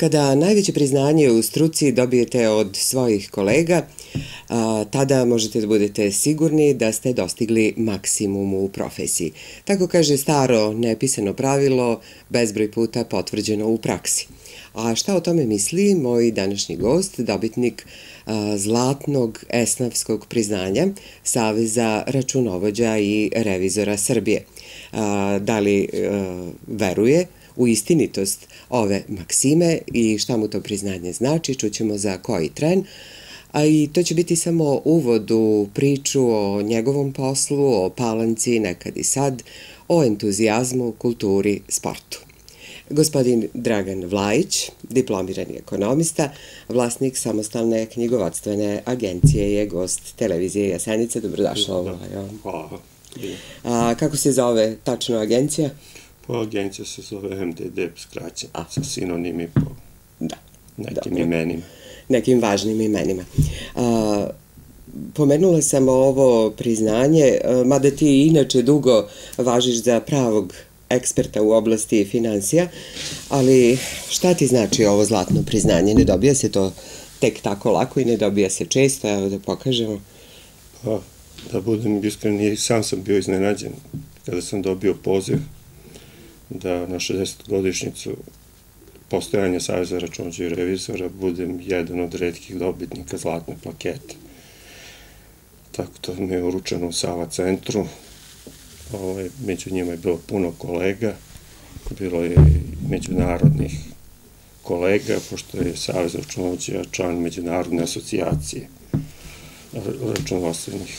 Kada najveće priznanje u struci dobijete od svojih kolega, tada možete da budete sigurni da ste dostigli maksimum u profesiji. Tako kaže staro nepisano pravilo, bezbroj puta potvrđeno u praksi. A šta o tome misli moj današnji gost, dobitnik zlatnog esnafskog priznanja Saveza računovođa i revizora Srbije? Da li veruje u istinitost ove maksime i šta mu to priznanje znači, čućemo za koji tren. A i to će biti samo uvod u priču o njegovom poslu, o Palanci, nekad i sad, o entuzijazmu, kulturi, sportu. Gospodin Dragan Vlajić, diplomirani ekonomista, vlasnik samostalne knjigovodstvene agencije, je gost televizije Jasenica. Dobrodošao. Hvala. Kako se zove tačno agencija? Pa agencija se zove MDD, skraćeno, sa sinonimi po nekim imenima. Nekim važnim imenima. Pomenula sam ovo priznanje, mada ti inače dugo važiš za pravog eksperta u oblasti finansija, ali šta ti znači ovo zlatno priznanje? Ne dobija se to tek tako lako i ne dobija se često, evo da pokažemo. Pa, da budem iskren, i sam sam bio iznenađen kada sam dobio poziv da na 60-godišnjicu postojanja Saveza računovođa i revizora budem jedan od retkih dobitnika zlatne plakete. Tako to mi je uručeno u Sava centru. Među njima je bilo puno kolega, bilo je i međunarodnih kolega, pošto je Savez računovođa član međunarodne asocijacije računovodstvenih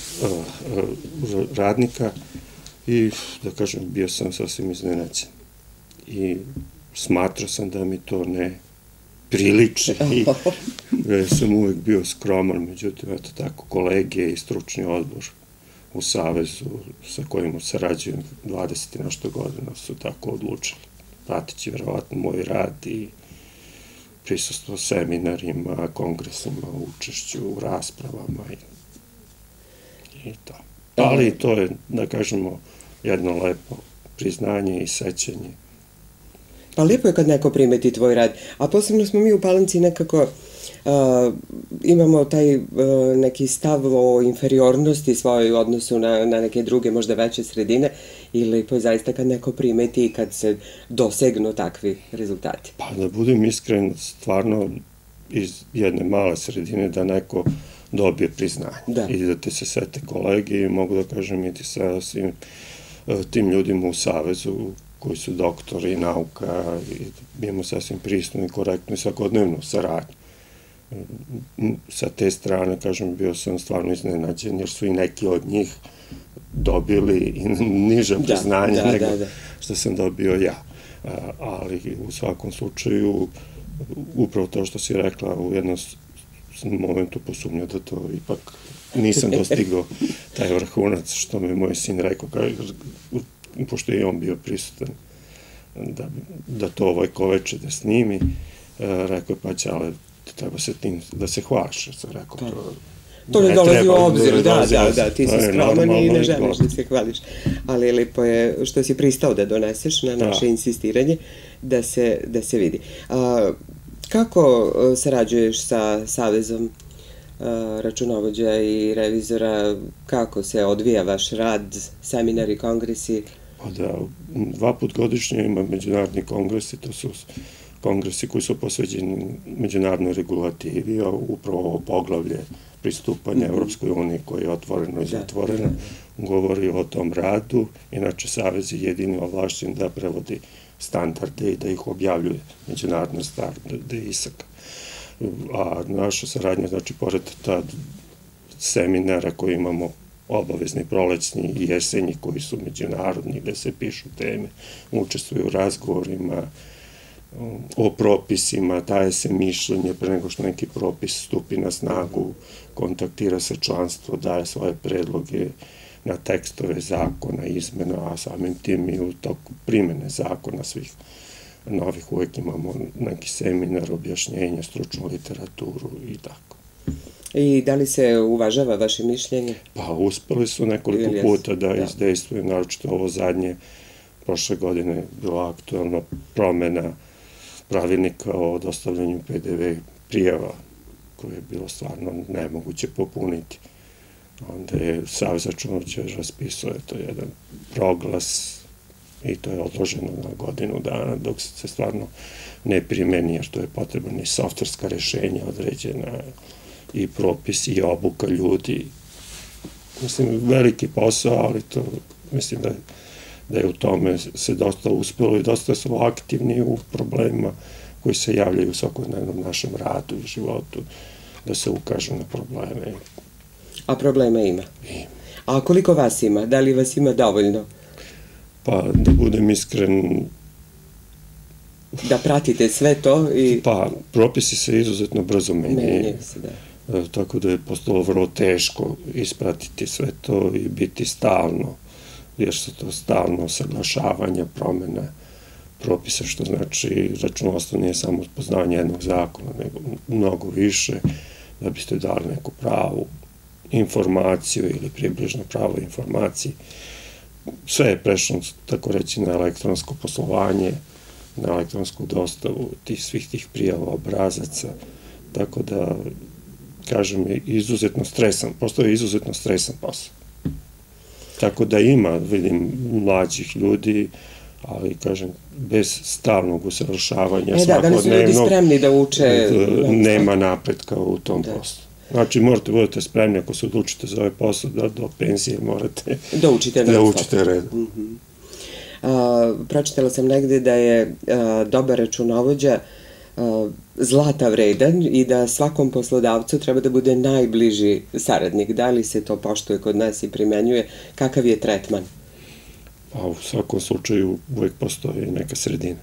radnika i, da kažem, bio sam sasvim iznenađen. I smatrao sam da mi to ne priliči i sam uvek bio skroman, međutim, eto tako, kolege i stručni odbor u Savezu sa kojim sarađujem 20 i nešto godina su tako odlučili, pratići verovatno moj rad i prisustvo seminarima, kongresima, učešću u raspravama i to. Ali to je, da kažemo, jedno lepo priznanje i sećanje. Pa lijepo je kad neko primeti tvoj rad, a posebno smo mi u Palanci nekako imamo taj neki stav o inferiornosti svojoj u odnosu na neke druge, možda veće sredine, i lepo je zaista kad neko primeti i kad se dosegnu takvi rezultati. Pa da budem iskren, stvarno iz jedne male sredine da neko dobije priznanje i da te se sete kolege i mogu da kažem i ti sa svim tim ljudima u Savezu koji su doktori nauka i imamo sasvim pristojnu i korektnu i svakodnevnu saradnju. Sa te strane, kažem, bio sam stvarno iznenađen jer su i neki od njih dobili i niže priznanje nego što sam dobio ja. Ali u svakom slučaju, upravo to što si rekla, u jednom momentu posumnjao da to ipak nisam dostigao taj vrhunac, što mi moj sin rekao, pošto je on bio prisutan da to Vojkoveče da snimi, rekao je pa će, ali treba se tim da se hvališ, sam rekao. To ne dolazi u obzir, da, ti si skroman i ne želiš da se hvališ, ali lijepo je što si pristao da doneseš na naše insistiranje da se vidi. Kako sarađuješ sa Savezom računovođa i revizora, kako se odvija vaš rad, seminari, kongresi? Pa da, 2 put godišnje ima međunarodni kongresi, to su kongresi koji su posveđeni međunarodnoj regulativi, a upravo ovo poglavlje pristupanja Evropskoj uniji koje je otvoreno i zatvoreno, govori o tom radu. Inače, Savez je jedini ovlašćen da prevodi standarde i da ih objavljuje međunarodne standarde ISAK. A naša saradnja, znači, pored ta seminara koji imamo obavezni prolećni i jesenji koji su međunarodni, gde se pišu teme, učestvuju u razgovorima o propisima, daje se mišljenje pre nego što neki propis stupi na snagu, kontaktira se članstvo, daje svoje predloge na tekstove zakona, izmena, a samim tim i u toku primene zakona svih novih uvek imamo neki seminar, objašnjenje, stručnu literaturu i tako. I da li se uvažava vaše mišljenje? Pa uspeli su nekoliko puta da izdejstvuju, naročito ovo zadnje, prošle godine bila aktualna promena pravilnika o dostavljanju PDV prijava, koje je bilo stvarno nemoguće popuniti. Onda je Savez računovođa raspisao je to jedan proglas i to je odloženo na godinu dana dok se stvarno ne primeni, jer to je potrebno i softverska rešenja određena i propisi i obuka ljudi. Mislim, veliki posao, ali to mislim da je u tome se dosta uspelo i dosta su aktivni u problemima koji se javljaju u svakodnevnom našem radu i životu, da se ukažu na probleme. A problema ima? Ima. A koliko vas ima? Da li vas ima dovoljno? Pa, da budem iskren... Da pratite sve to i... Pa, propisi se izuzetno brzo menjaju. Menjaju se, da. Tako da je postalo vrlo teško ispratiti sve to i biti stalno, jer su to stalno usaglašavanja, promene propisa, što znači računovodstvo nije samo poznavanje jednog zakona, nego mnogo više, da biste dali neku pravu informaciju ili približno pravu informaciju. Sve je prešlo, tako reći, na elektronsko poslovanje, na elektronsku dostavu svih tih prijava obrazaca, tako da, kažem, je izuzetno stresan, postao je izuzetno stresan posao. Tako da ima, vidim, mlađih ljudi, ali, kažem, bez stalnog usavršavanja svakodnevnog... Da li su ljudi spremni da uče... Nema napretka u tom poslu. Znači, morate budete spremni ako se odlučite za ovaj posao, da do penzije morate da učite red. Pročitala sam negde da je dobar računovođa zlata vredan i da svakom poslodavcu treba da bude najbliži saradnik. Da li se to poštuje kod nas i primenjuje? Kakav je tretman? Pa u svakom slučaju uvek postoji neka sredina.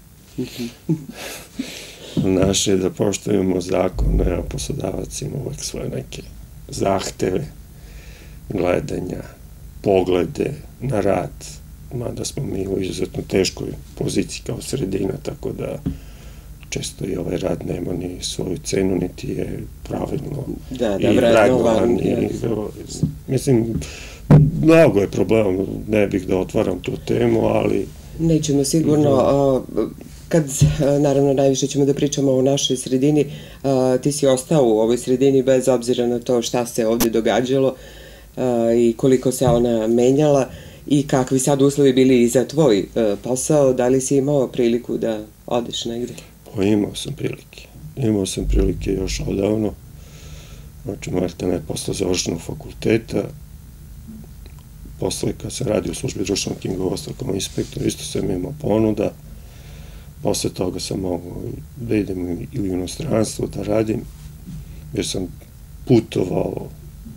Naše je da poštujemo zakone, a poslodavac ima uvek svoje neke zahteve, gledanja, poglede na rad, mada smo mi u izuzetno teškoj poziciji kao sredina, tako da često i ovaj rad nema ni svoju cenu, niti je pravilno i vrednovan. Mislim, mnogo je problema, ne bih da otvaram tu temu, ali... Nećemo sigurno, kad, naravno, najviše ćemo da pričamo o našoj sredini, ti si ostao u ovoj sredini bez obzira na to šta se ovde događalo i koliko se ona menjala i kakvi sad uslovi bili i za tvoj posao, da li si imao priliku da odeš negde? Pa imao sam prilike. Imao sam prilike još odavno. Znači, Marta je posle završenog fakulteta. Posle, kad sam radio u službi društvenog knjigovodstva kao inspektor, isto sam imao ponuda. Posle toga sam mogao da idem i u inostranstvo da radim, jer sam putovao,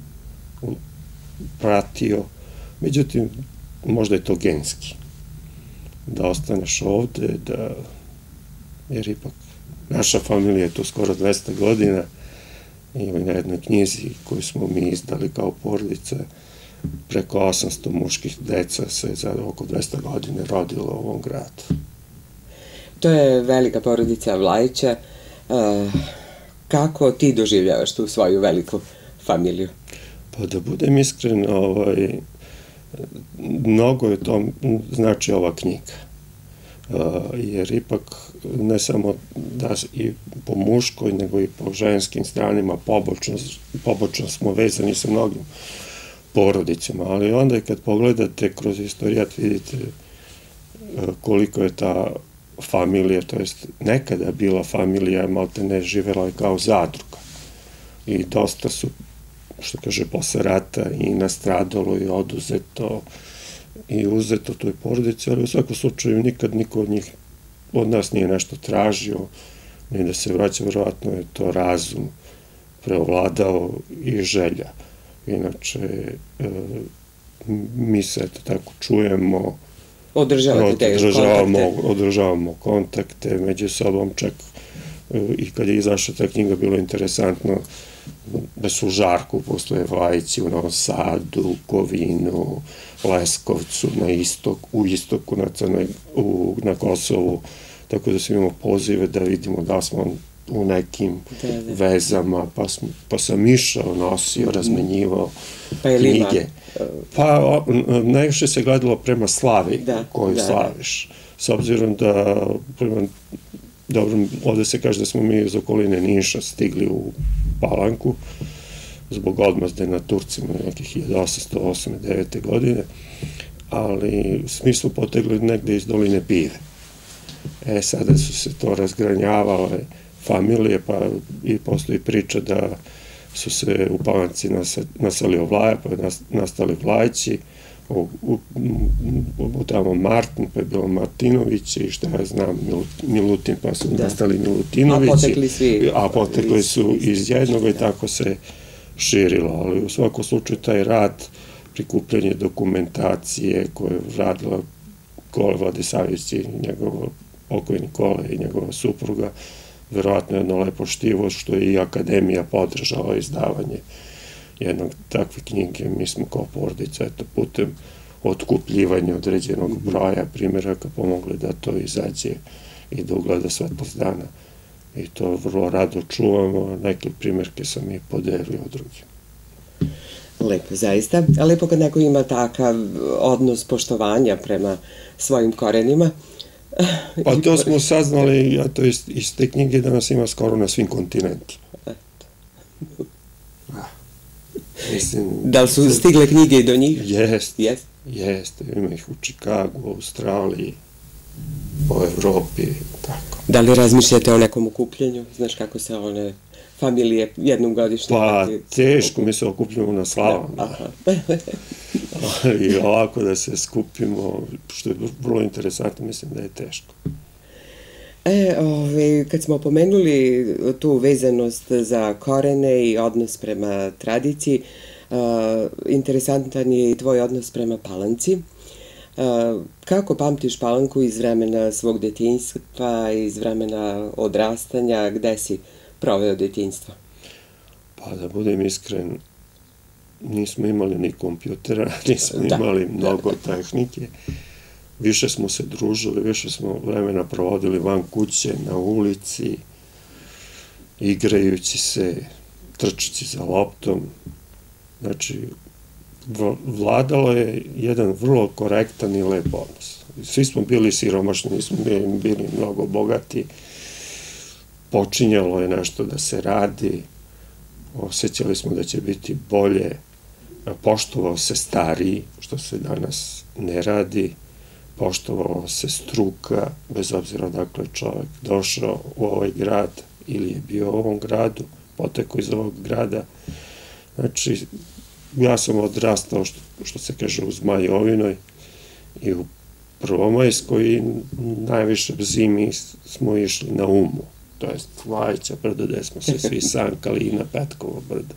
pratio. Međutim, možda je to genski. Da ostaneš ovde, jer ipak naša familija je tu skoro 200 godina i na jednoj knjizi koju smo mi izdali kao porodica, preko 800 muških deca se za oko 200 godine rodilo u ovom gradu. To je velika porodica Vlajića. Kako ti doživljavaš tu svoju veliku familiju? Pa da budem iskren, mnogo je to znači ova knjiga. Jer ipak ne samo da i po muškoj, nego i po ženskim stranima pobočno smo vezani sa mnogim porodicama, ali onda i kad pogledate kroz istorijat vidite koliko je ta familija, to jest nekada bila familija, malte ne živela je kao zadruga i dosta su, što kaže, posle rata i nastradalo i oduzeto i uzeto toj porodici, ali u svakom slučaju nikad niko od nas nije nešto tražio, ni da se vraća, verovatno je to razum preovladao i želja. Inače, mi se eto tako čujemo, održavamo kontakte među sobom, čak i kad je izašla ta knjiga bilo interesantno da su u Žarku postoje Vlajići, u Novom Sadu, Kovinu, Leskovcu, u istoku, na Kosovu, tako da sam imao pozive da vidimo da smo u nekim vezama, pa sam išao, nosio, razmenjivao knjige. Pa najviše se gledalo prema slavi koju slaviš. S obzirom da prema dobro, ovde se kaže da smo mi iz okoline Niša stigli u Palanku zbog odmazde na Turcima nekih 1808-1809. godine, ali svi su potegli negde iz doline Pive. Sada su se to razgranjavale familije, pa i postoji priča da su se u Palanci naseli Vlaja, pa nastali Vlajći, tamo Martin, pa je bilo Martinović i šta ja znam, Milutin, pa su nastali Milutinovići, a potekli su iz jednog i tako se širilo, ali u svakom slučaju taj rad, prikupljanje dokumentacije koje je radila Kole Vladisavljević i njegov pokojni Kole i njegova supruga, verovatno jedno lepo štivo što je i akademija podržala izdavanje jednog takve knjige. Mi smo kao porodica, eto, putem otkupljivanja određenog broja primjeraka pomogli da to izađe i da ugleda svetlost dana. I to vrlo rado čuvamo, neke primjerke sam i podelio drugim. Lepo, zaista. A lepo kad neko ima takav odnos poštovanja prema svojim korenima. Pa to smo saznali, a to iz te knjige danas ima skoro na svim kontinentima. Da li su stigle knjige i do njih? Jeste, ima ih u Čikagu, u Australiji, po Evropi, tako. Da li razmišljate o nekom okupljenju? Znaš kako se one familije jednom godišnje... Pa teško, mi se okupljamo na slavama. Ali ovako da se skupimo, što je vrlo interesantno, mislim da je teško. Kad smo pomenuli tu vezanost za korene i odnos prema tradiciji, interesantan je i tvoj odnos prema Palanci. Kako pamtiš Palanku iz vremena svog detinjstva, iz vremena odrastanja, gde si proveo detinjstvo? Pa da budem iskren, nismo imali ni kompjutera, nismo imali mnogo tehnike. Više smo se družili, više smo vremena provodili van kuće, na ulici, igrajući se, trčeći za loptom. Znači, vladalo je jedan vrlo korektan i lep odnos. Svi smo bili siromašni, nismo bili mnogo bogati. Počinjalo je nešto da se radi, osjećali smo da će biti bolje, poštovao se stariji, što se danas ne radi, poštovao se struka, bez obzira dakle čovjek došao u ovaj grad ili je bio u ovom gradu, potekao iz ovog grada. Znači, ja sam odrastao, što se kaže, u Zmajovinoj i u Prvomajskoj i najviše zimi smo išli na Umu, to je Vlajića brdo, gde smo se svi sankali i na Petkovo brdo.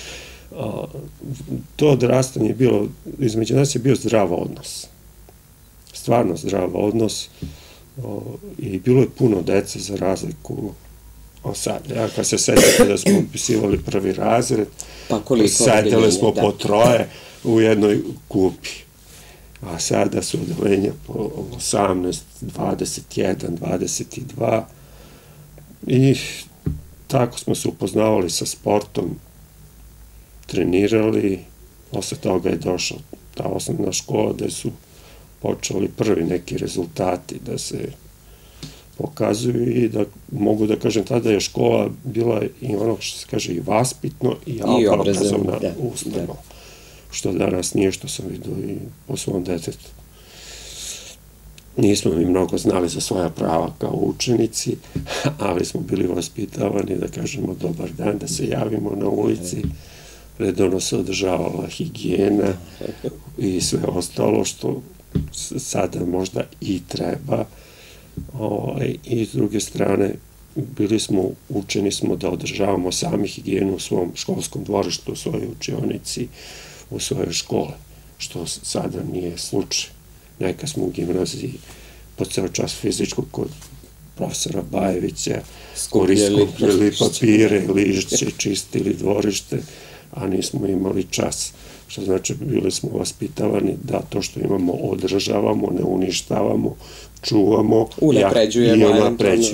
To odrastanje je bilo, između nas je bio zdrav odnos. Stvarno zdrav odnos i bilo je puno dece za razliku od sada. Ja kad se sećate da smo upisivali prvi razred, sedeli smo po troje u jednoj klupi. A sada su odeljenja po 18, 21, 22 i tako smo se upoznavali sa sportom, trenirali, posle toga je došla ta osnovna škola gde su počeli prvi neki rezultati da se pokazuju i da mogu da kažem tada je škola bila i ono što se kaže i vaspitno i obrazovna ustanova. Što danas nije, što sam vidio i po svom detetu. Nismo mi mnogo znali za svoja prava kao učenici, ali smo bili vaspitavani da kažemo dobar dan, da se javimo na ulici, redovno se održavala higijena i sve ostalo što sada možda i treba. I s druge strane, učeni smo da održavamo sami higijenu u svom školskom dvorištu, u svojoj učionici, u svojoj škole, što sada nije slučaj. Neka smo u gimnaziji po ceo čas fizičkog kod profesora Bajevića skupili papire, lišće, čistili dvorište, a nismo imali čas. Što znači, bili smo vaspitavani da to što imamo održavamo, ne uništavamo, čuvamo i unapređujemo.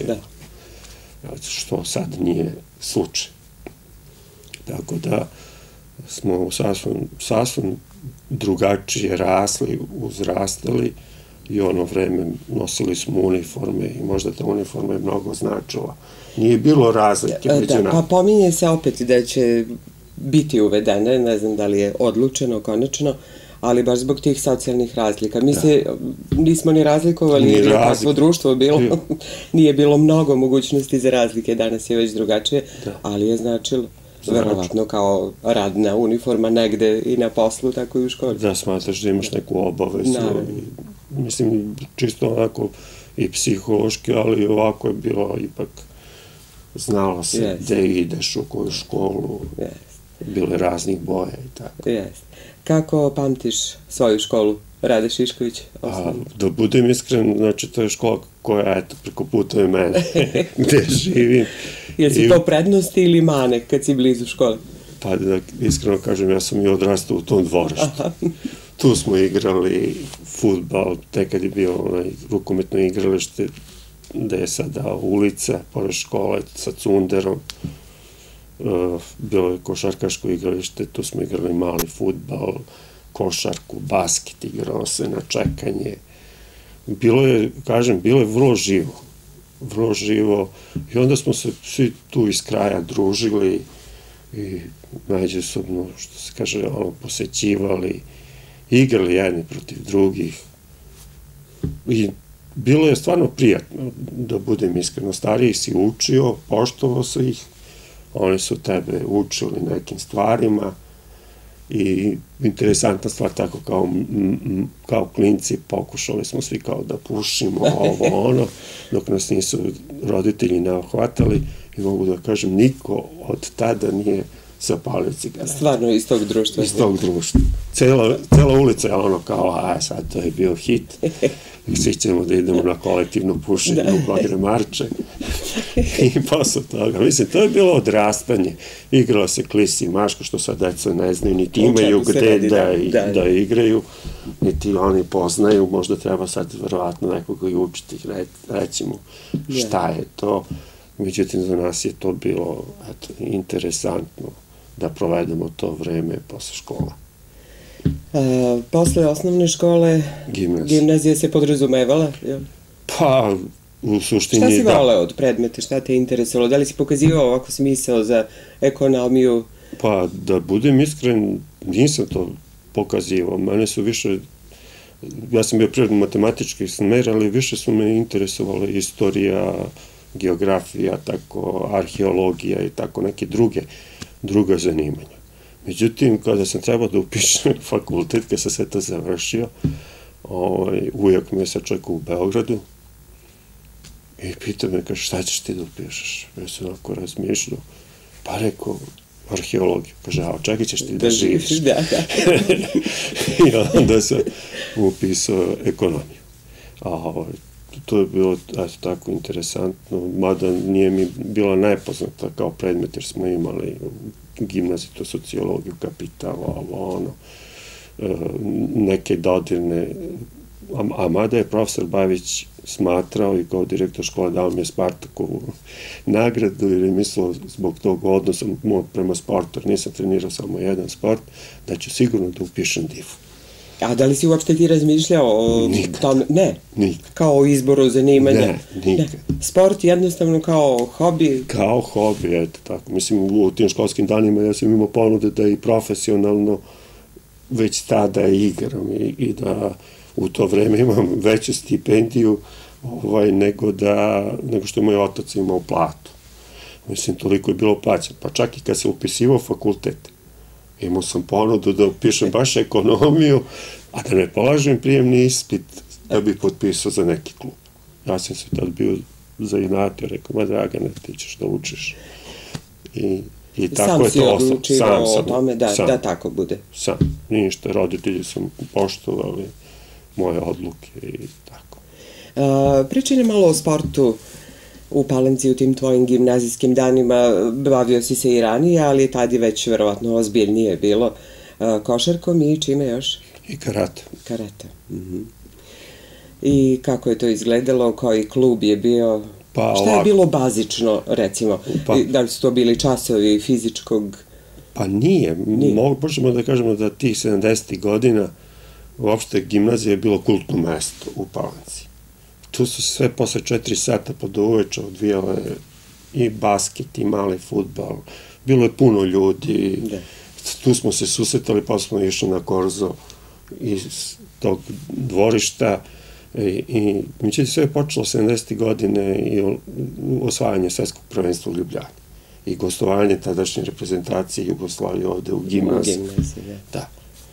Što sad nije slučaj. Tako da smo sasvim drugačije rasli, uzrastali, i ono vreme nosili smo uniforme i možda ta uniforma je mnogo značila. Nije bilo razlike među nama. Pa pominje se opet da će biti uvedene, ne znam da li je odlučeno konačno, ali baš zbog tih socijalnih razlika. Mi se nismo ni razlikovali, jer je takvo društvo bilo, nije bilo mnogo mogućnosti za razlike, danas je već drugačije, ali je značilo, verovatno kao radna uniforma negde i na poslu, tako i u školi. Da, smatraš da imaš neku obavezu. Mislim, čisto onako i psihološki, ali ovako je bilo ipak, znalo se gde ideš, u koju školu, bile raznih boja i tako. Kako pamtiš svoju školu, Rade Šišković? Da budem iskren, znači to je škola koja, eto, preko puta je mene, gde živim. Je li to prednosti ili mane kad si blizu škole? Pa da iskreno kažem, ja sam i odrastao u tom dvorištu. Tu smo igrali fudbal, tekad je bio rukometno igralište, gde je sada ulica, pored škole, sa cunderom. Bilo je košarkaško igralište, tu smo igrali mali fudbal, košarku, basket, igrao se na čekanje. Bilo je, kažem, bilo je vrlo živo i onda smo se svi tu iz kraja družili i međusobno, što se kaže, posećivali, igrali jedni protiv drugih i bilo je stvarno prijatno, da budem iskreno. Stariji si učio, poštovao se ih, oni su tebe učili nekim stvarima i interesantna stvar, tako kao klinci pokušali smo svi kao da pušimo ovo ono, dok nas nisu roditelji nahvatali i mogu da kažem, niko od tada nije zapalio cigarete. Stvarno iz tog društva? Iz tog društva. Cela ulica je ono kao, sad to je bio hit. Svi ćemo da idemo na kolektivno pušenje u Bagremarče. I posle toga, mislim, to je bilo odrastanje. Igralo se klisi i maško, što sad deca ne znaju, niti imaju gde da igraju, niti oni poznaju. Možda treba sad verovatno nekoga i učiti, reći mu šta je to. Međutim, za nas je to bilo interesantno da provedemo to vreme posle škola. Posle osnovne škole gimnazija se podrazumevala? Pa, u suštini da. Šta si voleo od predmeta, šta te interesovalo? Da li si pokazivao ovako smisao za ekonomiju? Pa, da budem iskren, nisam to pokazivao. Mene su više, ja sam bio prirodno-matematički smer, ali više su me interesovale istorija, geografija, tako, arheologija i tako neke druga zanimanja. Međutim, kada sam trebao da upišem fakultet, kada sam sve to završio, ujak me sačekao u Beogradu i pitao me, kaže, šta ćeš ti da upišeš? Ja sam onako razmišljao, pa rekao, arheologiju. Kaže, čekaj ćeš ti da živiš. I onda sam upisao ekonomiju. To je bilo tako interesantno, mada nije mi bila nepoznata kao predmet, jer smo imali gimnaziju, to sociologiju, kapitala, neke dodirne, a mada je profesor Bavić smatrao i kao direktor škole dao mi je Spartakovu nagradu, jer je mislio zbog tog odnosa prema sportu, jer nisam trenirao samo jedan sport, da ću sigurno da upišem DIF-u. A da li si uopšte ti razmišljao o tome? Ne. Nikad. Kao o izboru zanimanja? Ne, nikad. Sport jednostavno kao hobi? Kao hobi, eto tako. Mislim, u tim školskim danima ja sam imao ponude da i profesionalno već tada igram i da u to vreme imam veću stipendiju nego što je moj otac imao platu. Mislim, toliko je bilo plaćeno. Pa čak i kad se upisivao fakultet, imao sam ponudu da upišem baš ekonomiju, a da ne polažem prijemni ispit da bi potpisao za neki klub. Ja sam se tad bio zainatio, rekao, ma Dragane, ti ćeš da učiš. I tako je to ostalo. Sam si odlučivao o tome da tako bude. Sam. Ništa, roditelji su poštovali moje odluke i tako. Pričaj nam malo o sportu u Palanci u tim tvojim gimnazijskim danima. Bavio si se i ranije, ali tad je već verovatno ozbiljnije bilo košarkom i čime još? I karate. Karate. I kako je to izgledalo, koji klub je bio? Šta je bilo bazično, recimo? Da li su to bili časovi fizičkog? Pa nije. Možemo da kažemo da tih 70. godina uopšte gimnazija je bilo kultno mesto u Palanci. Tu su sve posle 4 sata pod uveče odvijale i basket, i mali fudbal. Bilo je puno ljudi. Tu smo se susretali, pa smo išli na korzo iz tog dvorišta. I međutim, sve je počelo 70. godine i osvajanje svetskog prvenstva u Ljubljani. I gostovanje tadašnje reprezentacije Jugoslavije ovde u gimnaziji. Da.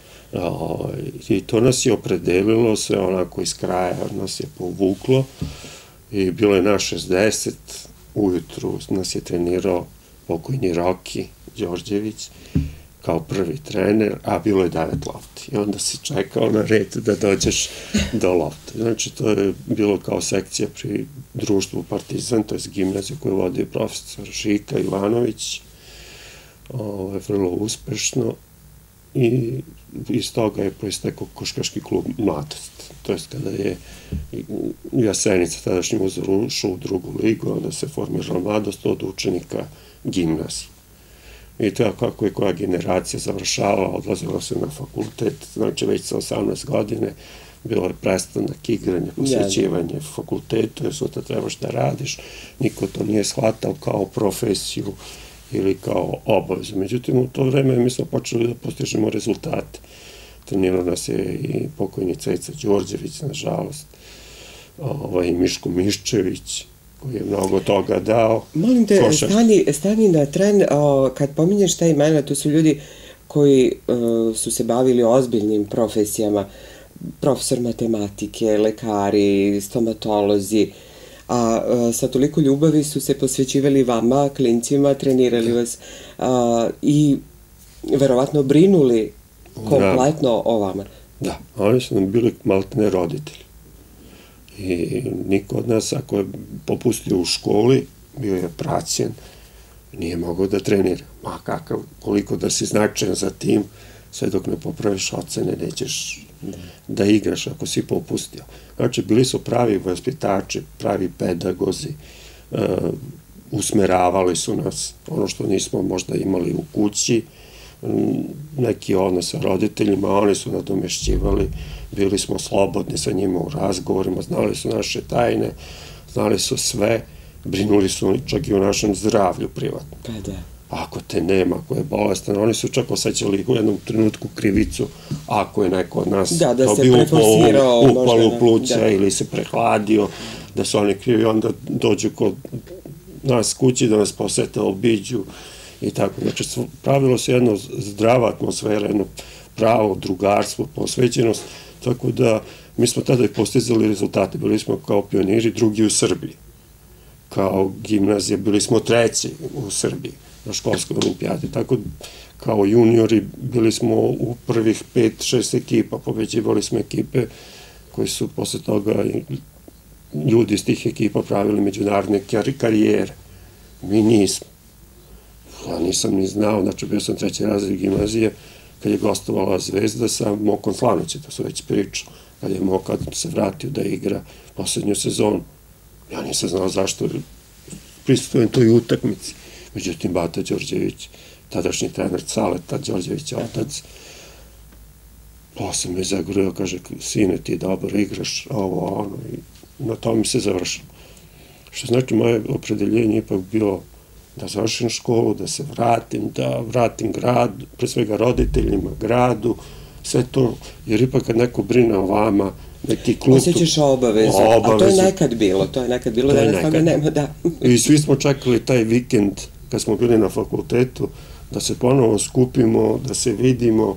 I to nas je opredelilo, sve onako iz kraja nas je povuklo i bilo je nas 60, ujutru nas je trenirao pokojni Roki Đorđević kao prvi trener, a bilo je 9 lopti. I onda si čekao na red da dođeš do lopte. Znači, to je bilo kao sekcija pri društvu Partizan, to je gimnaziju koju vodio profesor Žika Ivanović, vrlo uspešno. I iz toga je proistekao košarkaški klub Mladost. To je kada je Jasenica tadašnji uzor ušao u drugu ligu, onda se formirala Mladost od učenika gimnazije. I to je kako je koja generacija završavala, odlazila se na fakultet, znači već sa 18 godine bilo je prestanak igranja, posvećivanje fakultetu, jer sutra trebaš da radiš, niko to nije shvatao kao profesiju ili kao obavezu. Međutim, u to vreme mi smo počeli da postižemo rezultate. Trenirao nas je i pokojni Ceca Đorđević, nažalost, i Miško Miščević, koji je mnogo toga dao. Molim te, stani na tren, kad pominješ ta imena, to su ljudi koji su se bavili ozbiljnim profesijama, profesor matematike, lekari, stomatolozi, a sa toliko ljubavi su se posvećivali vama, klincima, trenirali vas i verovatno brinuli kompletno o vama. Da, oni su nam bili maltene roditelji. I niko od nas, ako je popustio u školi, bio je praćen, nije mogao da trenira. Ma kakav, koliko da si značajan za tim, sve dok ne popraviš ocene, nećeš da igraš ako si popustio. Znači, bili su pravi vaspitači, pravi pedagozi, usmeravali su nas, ono što nismo možda imali u kući, neki odnos sa roditeljima, oni su nadomešćivali, bili smo slobodni sa njima u razgovorima, znali su naše tajne, znali su sve, brinuli su čak i o našem zdravlju privatno. Pa da. Ako te nema, ako je bolestan, oni su čak osjećali u jednom trenutku krivicu ako je neko od nas dobio upalu pluća ili se prehladio, da su oni krivi, onda dođu kod nas kući da nas posete, obiđu i tako. Znači, pravilo se jedno zdrava atmosfera, jedno pravo drugarstvo, posvećenost, tako da mi smo tada i postizali rezultate. Bili smo kao pioniri drugi u Srbiji. Kao gimnazija bili smo treći u Srbiji na školskoj olimpijadi. Tako kao juniori bili smo u prvih 5-6 ekipa, pobeđivali smo ekipe koji su posle toga ljudi iz tih ekipa pravili međunarodne karijere. Mi nismo. Ja nisam ni znao, znači bio sam treći razred gimnazije, kad je gostovala Zvezda sa Mokom Slanovićem, to su već pričao, kad je Moka se vratio da igra poslednju sezonu. Ja nisam znao zašto prisustujem toj utakmici. Međutim, Bata Đorđević, tadašnji trener Caleta Đorđević, otac, posle me zagrlio, kaže, sine, ti dobro igraš, ovo, ono, i na to mi se završilo. Što znači, moje opredeljenje ipak bilo da završim školu, da se vratim, da vratim gradu, pre svega roditeljima, gradu, sve to, jer ipak kad neko brine o vama, neki klub... Osjećaš obavezu, a to je nekad bilo, danas toga nema, da. I svi smo čekali taj vikend, kad smo bili na fakultetu, da se ponovo skupimo, da se vidimo,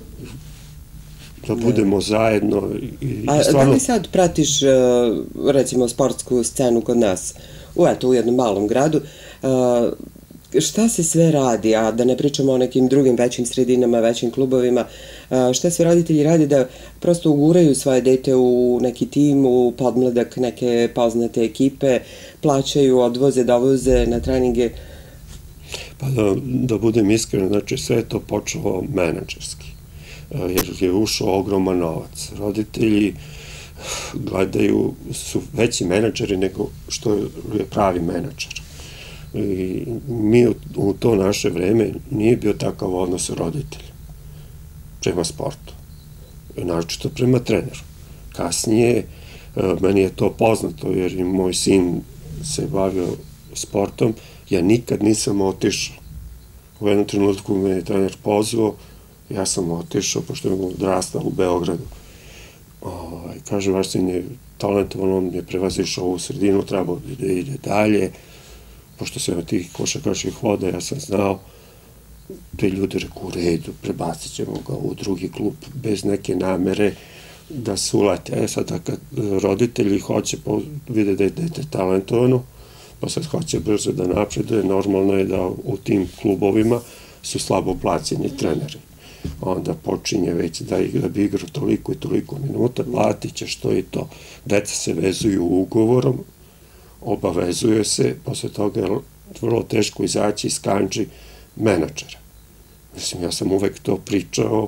da budemo zajedno. A da li sad pratiš, recimo, sportsku scenu kod nas, u jednom malom gradu, šta se sve radi, a da ne pričamo o nekim drugim većim sredinama, većim klubovima, šta sve roditelji radi da prosto uguraju svoje dete u neki tim, u podmladak neke poznate ekipe, plaćaju, odvoze, dovoze na treninge? Pa da budem iskren, znači sve je to počelo menadžerski, jer je ušao ogroman novac. Roditelji gledaju, su veći menadžeri nego što je pravi menadžer. I mi u to naše vreme nije bio takav odnos roditelja prema sportu. naročito prema treneru. Kasnije, meni je to poznato, jer i moj sin se bavio sportom, ja nikad nisam otišao. U jednom trenutku me je trener pozvao, ja sam otišao, pošto je odrastao u Beogradu. Kaže, vaš sin je talentovan, on je prevazišao ovu sredinu, trebao da ide dalje, pošto sam od tih košarkaških voda, ja sam znao, te ljude reku u redu, prebacit ćemo ga u drugi klub bez neke namere da se ulete. Sad, kad roditelji hoće, vide da je dete talentovano, pa sad hoće brzo da napreduje, normalno je da u tim klubovima su slabo plaćeni treneri. Onda počinje već da bi igrao toliko i toliko minuta, platit ćeš to i to. Deca se vezuju ugovorom, obavezuje se, posle toga je vrlo teško izaći iz kandži menadžera. Mislim, ja sam uvek to pričao,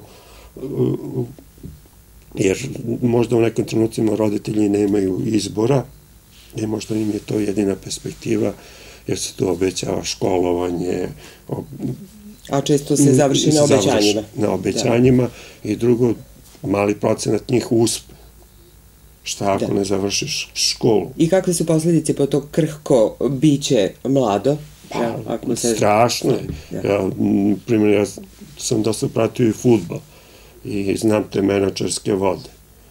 jer možda u nekim trenucima roditelji nemaju izbora, i možda im je to jedina perspektiva, jer se tu obećava školovanje. A često se završi na obećanjima. Na obećanjima i drugo, mali procenat njih uspe. Šta ako ne završiš školu? I kakve su posljedice po to krhko biće mlado? Strašno je. Primjer, ja sam dosta pratio i fudbal i znam te menadžerske vode.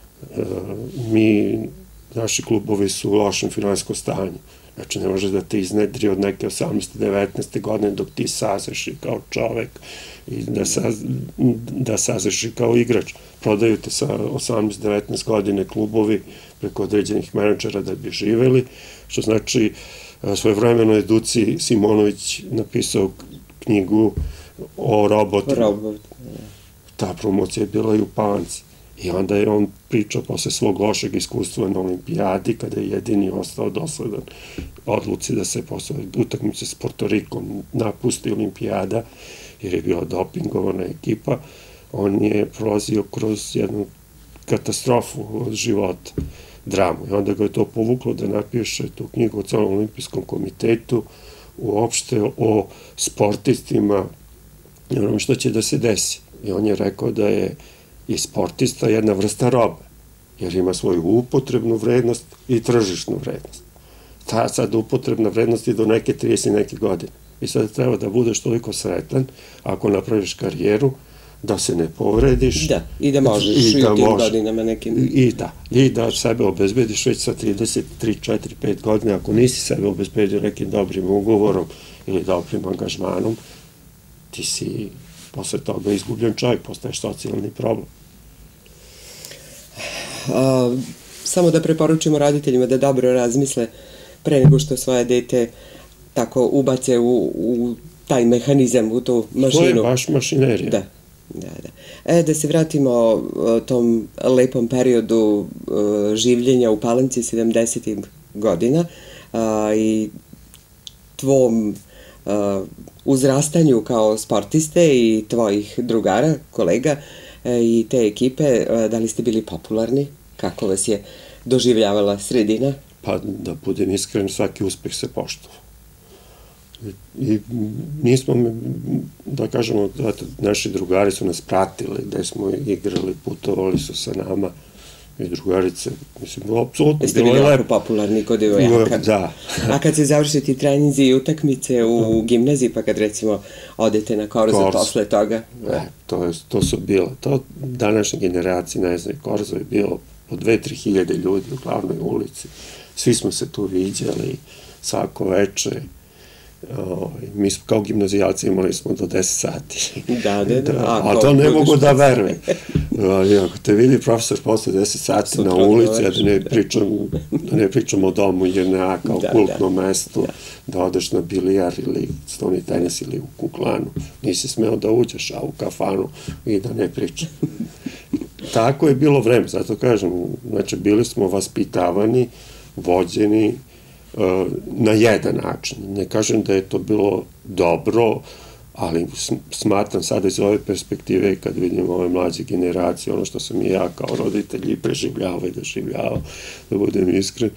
Naši klubovi su u lošem finansijskom stanju. Znači, ne može da te iznedri od neke 18. 19. godine dok ti sazreš i kao čovek i da sazreš i kao igrač. Prodaju te sa 18. 19. godine klubovi preko određenih menadžera da bi živeli, što znači svojevremeno je Duci Simonović napisao knjigu o robotima. Ta promocija je bila i u Palanci. I onda je on pričao posle svog lošeg iskustva na olimpijadi, kada je jedini ostao dosledan odluci da se posle utakmice s Portorikom napusti olimpijada, jer je bila dopingovana ekipa. On je prolazio kroz jednu katastrofu od života, dramu. I onda ga je to povuklo da napiše tu knjigu o celom olimpijskom komitetu, uopšte o sportistima i onom što će da se desi. I on je rekao da je i sportista jedna vrsta robe, jer ima svoju upotrebnu vrednost i tržišnu vrednost. Ta sad upotrebna vrednost je do neke 30 neke godine. I sad treba da budeš toliko sretan, ako napraviš karijeru, da se ne povrediš. Da, i da možeš i u tim godinama nekim. I da sebe obezbediš već sa 33, 4, 5 godina, ako nisi sebe obezbedio nekim dobrim ugovorom ili dobrim angažmanom, ti si posle toga izgubljen čovjek, postaješ socijalni problem. Samo da preporučimo roditeljima da dobro razmisle pre nego što svoje dete tako ubace u taj mehanizam, u tu mašinu. To je baš mašinerija. Da. Da se vratimo tom lepom periodu življenja u Palanci 70. godina i tvom uzrastanju kao sportiste i tvojih drugara, kolega i te ekipe, da li ste bili popularni? Kako vas je doživljavala sredina? Pa, da budem iskren, svaki uspeh se poštovao. I nismo, da kažemo, naši drugari su nas pratili, gde smo igrali, putovali su sa nama i drugarice, mislim, apsolutno. Jeste bili jako popularni kod devojaka? Da. A kad se završi ti treninzi i utakmice u gimnaziji, pa kad recimo odete na Korzo posle toga? To su bilo, to današnje generacije ne znaju, Korzo je bilo po 2-3 hiljade ljudi u glavnoj ulici, svi smo se tu viđali svako veče. Mi smo kao gimnazijalci imali smo do 10 sati. A to ne mogu da verujem. Ako te vidi profesor posle 10 sati na ulici, da ne pričam o domu JNA kao kultnom mestu, da odeš na bilijar ili stoni tenis ili u kuklanu, nisi smeo da uđeš, a u kafanu i da ne pričam. Tako je bilo vreme, zato kažem, znači bili smo vaspitavani, vođeni, na jedan način. Ne kažem da je to bilo dobro, ali smatram sada iz ove perspektive kad vidim ove mlađe generacije, ono što sam i ja kao roditelj i preživljavao i doživljavao, da budem iskren,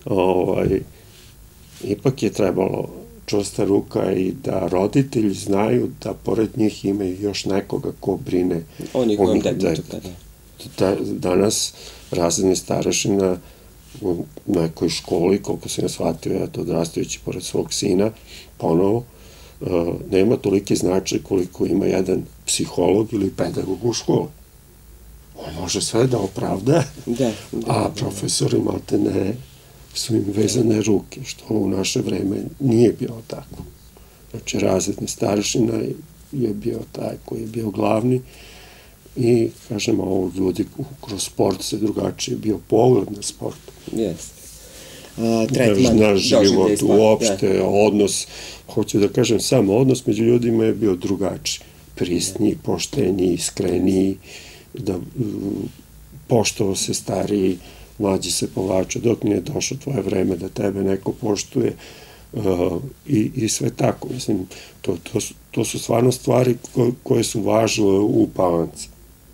ipak je trebalo čvrsta ruka i da roditelji znaju da pored njih imaju još nekoga ko brine o njihovom detetu. danas razredni starešina u nekoj školi, koliko sam ja shvatio, ja to odrastajući pored svog sina, ponovo, nema toliki značaj koliko ima jedan psiholog ili pedagog u školi. On može sve da opravda, a profesori malte ne su im vezane ruke, što u naše vreme nije bilo tako. Znači, razredni starešina je bio taj koji je bio glavni i, kažem, ovo ljudi kroz sport se drugačije bio pogled na sport. Jeste. Na život, uopšte, odnos, hoću da kažem, samo odnos među ljudima je bio drugačiji. Prisniji, pošteniji, iskreniji, da poštovao se stariji, mlađi se povlačio, dok nije došlo tvoje vreme da tebe neko poštuje i sve tako. Mislim, to su stvarno stvari koje su važile u Palanci.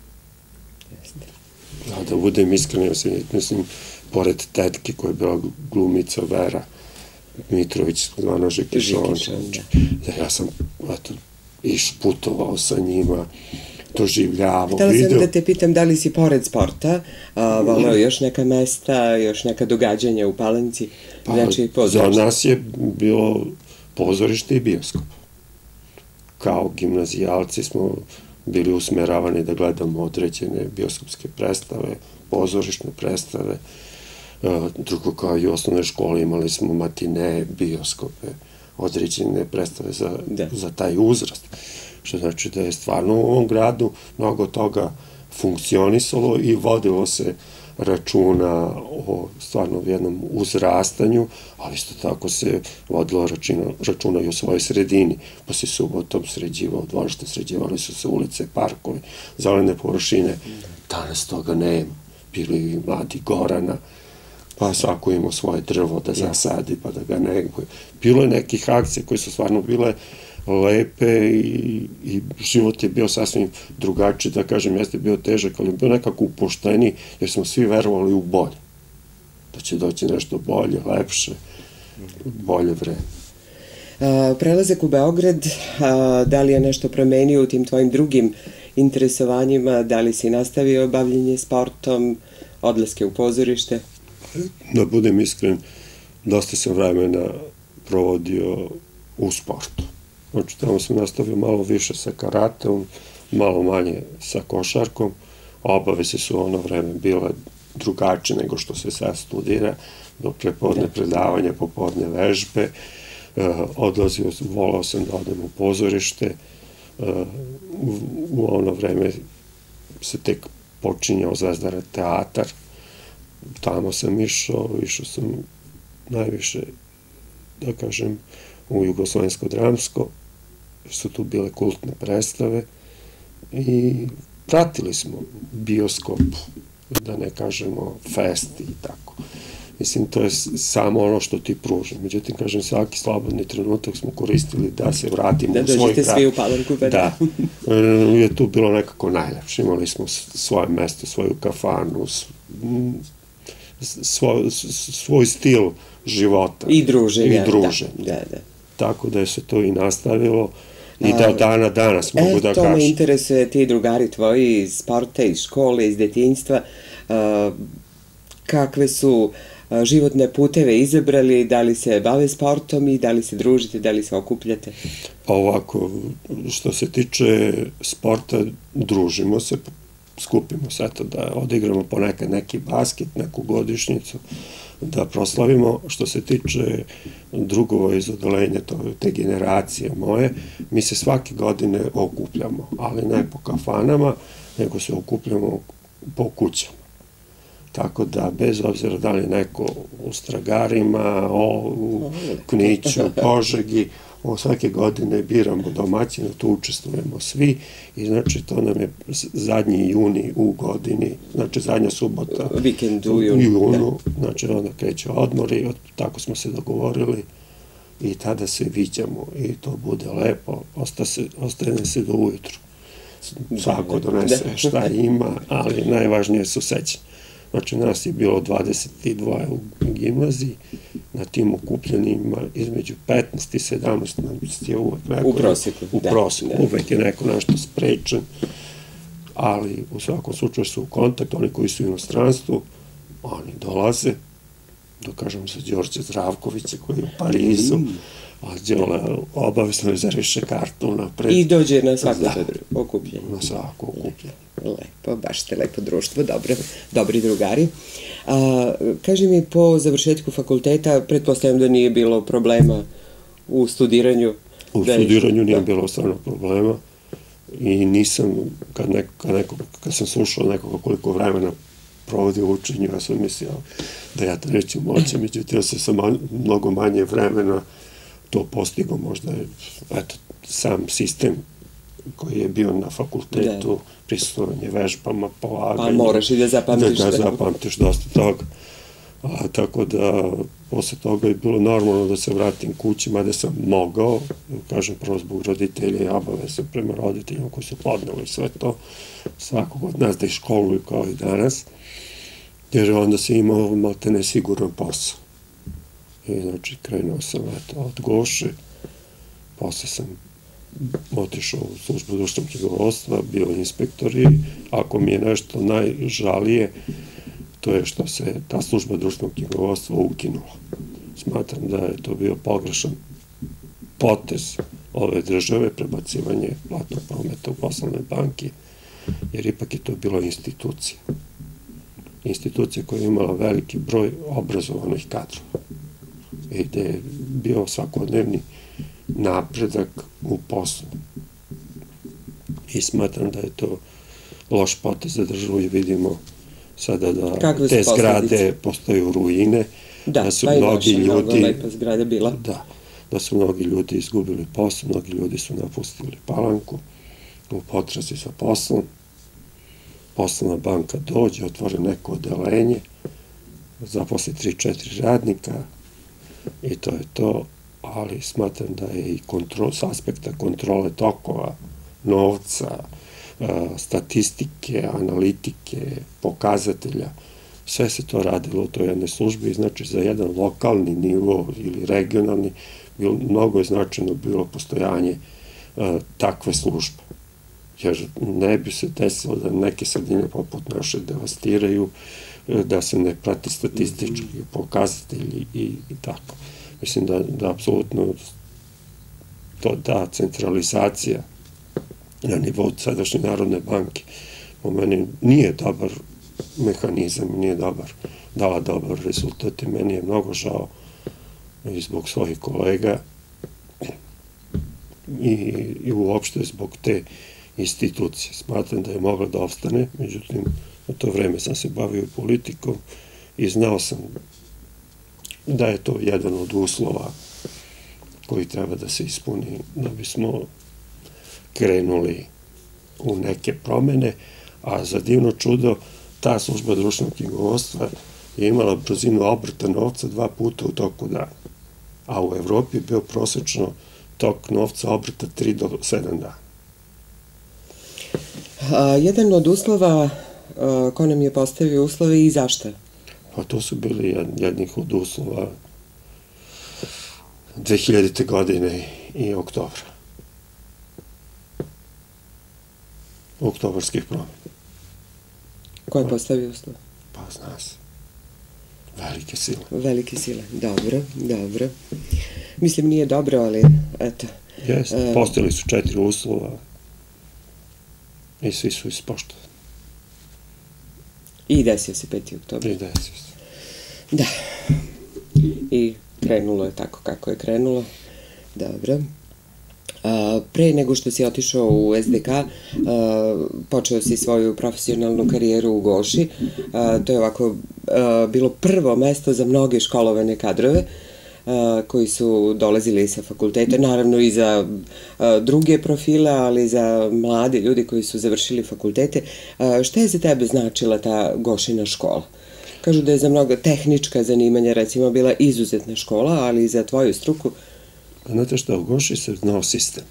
Da budem iskren, mislim, pored tetke koja je bila glumica Vera Mitrović, zvana Žikišonča, ja sam putovao sa njima, doživljavao, video. Htela sam da video. te pitam da li si pored sporta voleo još neka mesta, još neka događanja u Palanci, znači pozorište? Za nas je bilo pozorište i bioskop. Kao gimnazijalci smo bili usmeravani da gledamo određene bioskopske predstave, pozorišne predstave. Drugo, kao i u osnovnoj školi, imali smo matine, bioskope, određene predstave za taj uzrast. Što znači da je stvarno u ovom gradu mnogo toga funkcionisalo i vodilo se računa o stvarno jednom uzrastanju, ali isto tako se vodilo računa i o svojoj sredini, pa se subotom sređivao dvorište, sređivali su se ulice, parkovi, zelene površine. Danas toga nema. Bili mladi Gorana, pa svako imao svoje drvo da zasadi, pa da ga neguje. Bilo je nekih akcija koje su stvarno bile lepe i život je bio sasvim drugačiji, da kažem, jeste bio težak, ali je bio nekako upošteni, jer smo svi verovali u bolje. Da će doći nešto bolje, lepše, bolje vreme. Prelazak u Beograd, da li je nešto promenio u tim tvojim drugim interesovanjima, da li si nastavio bavljenje sportom, odlaske u pozorište? Da budem iskren, dosta sam vremena provodio u sportu. Znači, tamo sam nastavio malo više sa karateom, malo manje sa košarkom. Obaveze su ono vreme bile drugačije nego što se sad studira, dok prepodne predavanja, popodne vežbe. Volao sam da odem u pozorište. U ono vreme se tek počinjao Zvezdara teatar. Tamo sam išao sam najviše, da kažem, u Jugoslovensko-dramsko, su tu bile kultne predstave i pratili smo bioskop, da ne kažemo festi i tako. Mislim, to je samo ono što ti pruža. Međutim, kažem, svaki slobodni trenutak smo koristili da se vratimo u svoj grad. Da dođete svi u Palanku. Da. Je tu bilo nekako najlepše. Imali smo svoje mesto, svoju kafanu, svoj stil života. I druženja. Da. Tako da je se to i nastavilo i da dana danas mogu da kažem. To me interesuje, ti drugari tvoji iz sporta, iz škole, iz detinjstva, kakve su životne puteve izabrali, da li se bave sportom i da li se družite, da li se okupljate? Pa ovako, što se tiče sporta, družimo se, skupimo se eto da odigramo ponekad neki basket, neku godišnjicu, da proslavimo. Što se tiče drugova iz odolenja te generacije moje, mi se svake godine okupljamo, ali ne po kafanama, nego se okupljamo po kućama. Tako da, bez obzira da li neko u Stragarima, u Kniću, Požegi, svake godine biramo domaćina, tu učestvujemo svi i znači to nam je zadnji juni u godini, znači zadnja subota vikend u junu, znači onda kreće odmor i tako smo se dogovorili i tada se viđamo i to bude lepo, ostaje se do ujutru. Svako donese šta ima, ali najvažnije su sećanje. Znači, nas je bilo 22 u gimnaziji, na tim okupljenima između 15 i 17 nam je uvek neko... U prosjeku. U prosjeku, uvek je neko nešto sprečen. ali u svakom slučaju su u kontaktu, oni koji su u inostranstvu, oni dolaze, da kažem za Đorđe Zdravkovića koji je u Parizu, a Đole obavezno rezerviše kartu napred. I dođe na svako okupljenje. Na svako okupljenje. Lepo, baš ste lepo društvo, dobri drugari. Kaži mi, po završetku fakulteta, pretpostavljam da nije bilo problema u studiranju? U studiranju nije bilo stvarno problema i nisam, kad sam slušao nekoga koliko vremena provodi u učenju, ja sam mislio da ja to neću moći, međutim ja sam sa mnogo manje vremena to postigao, možda je sam sistem koji je bio na fakultetu, prisustvovanje vežbama, polaganje. Pa moraš i da zapamtiš. Da zapamtiš dosta toga. Tako da, posle toga je bilo normalno da se vratim kući, mada sam mogao, kažem, prvo zbog roditelja i obaveze prema roditeljima koji su podneli sve to, svakog od nas da ih školuju kao i danas, jer onda sam imao malte nesiguran posao. I znači krenuo sam od Goše, posle sam otišao u službu društvenog knjigovodstva, bio inspektor i ako mi je nešto najžalije, to je što se ta služba društvenog knjigovodstva ukinula. Smatram da je to bio pogrešan potez ove države, prebacivanje platnog prometa u poslovne banke, jer ipak je to bila institucija. Institucija koja je imala veliki broj obrazovanih kadrova i gde je bio svakodnevni napredak u poslu. I smatram da je to loš potez za državu i vidimo sada da te zgrade postaju ruine, da su mnogi ljudi, da su mnogi ljudi izgubili posao, mnogi ljudi su napustili Palanku u potrazi za poslom. Poslovna banka dođe, otvore neko odelenje, zaposli 3-4 radnika i to je to, ali smatram da je i s aspekta kontrole tokova, novca, statistike, analitike, pokazatelja, sve se to radilo u toj jednoj službi i znači za jedan lokalni nivo ili regionalni mnogo je značajno bilo postojanje takve službe. Jer ne bi se desilo da neke sredine poput naše devastiraju, da se ne prati statistički pokazatelji i tako. Mislim da apsolutno ta centralizacija na nivou sadašnje Narodne banke po meni nije dobar mehanizam, nije dala dobar rezultat i meni je mnogo žao i zbog svojih kolega i uopšte zbog te institucije. Smatram da je mogla da ostane, međutim, u to vreme sam se bavio politikom i znao sam da je to jedan od uslova koji treba da se ispuni da bismo krenuli u neke promene, a za divno čudo ta služba društvenog knjigovodstva je imala brzinu obrta novca 2 puta u toku dana, a u Evropi je bio prosečno tok novca obrta 3 do 7 dana. Jedan od uslova, ko nam je postavio uslove i zašto? Pa to su bili jednih od uslova 2000. godine i oktobra. Oktobarskih promena. Ko je postavio uslov? Pa zna se. Velike sile. Velike sile, dobro. Mislim, nije dobro, ali eto. Jeste, postavili su 4 uslova i svi su ispoštovani. I desio se 5. oktober. I desio se. Da. I krenulo je tako kako je krenulo. Dobro. Pre nego što si otišao u SDK, počeo si svoju profesionalnu karijeru u Goši. To je ovako bilo prvo mesto za mnoge školovane kadrove koji su dolazili sa fakulteta, naravno i za druge profile, ali za mlade ljudi koji su završili fakultete. Šta je za tebe značila ta Gošina škola? Kažu da je za mnoga tehnička zanimanja, recimo, bila izuzetna škola, ali i za tvoju struku. Znate šta, u Goši se znao sistem.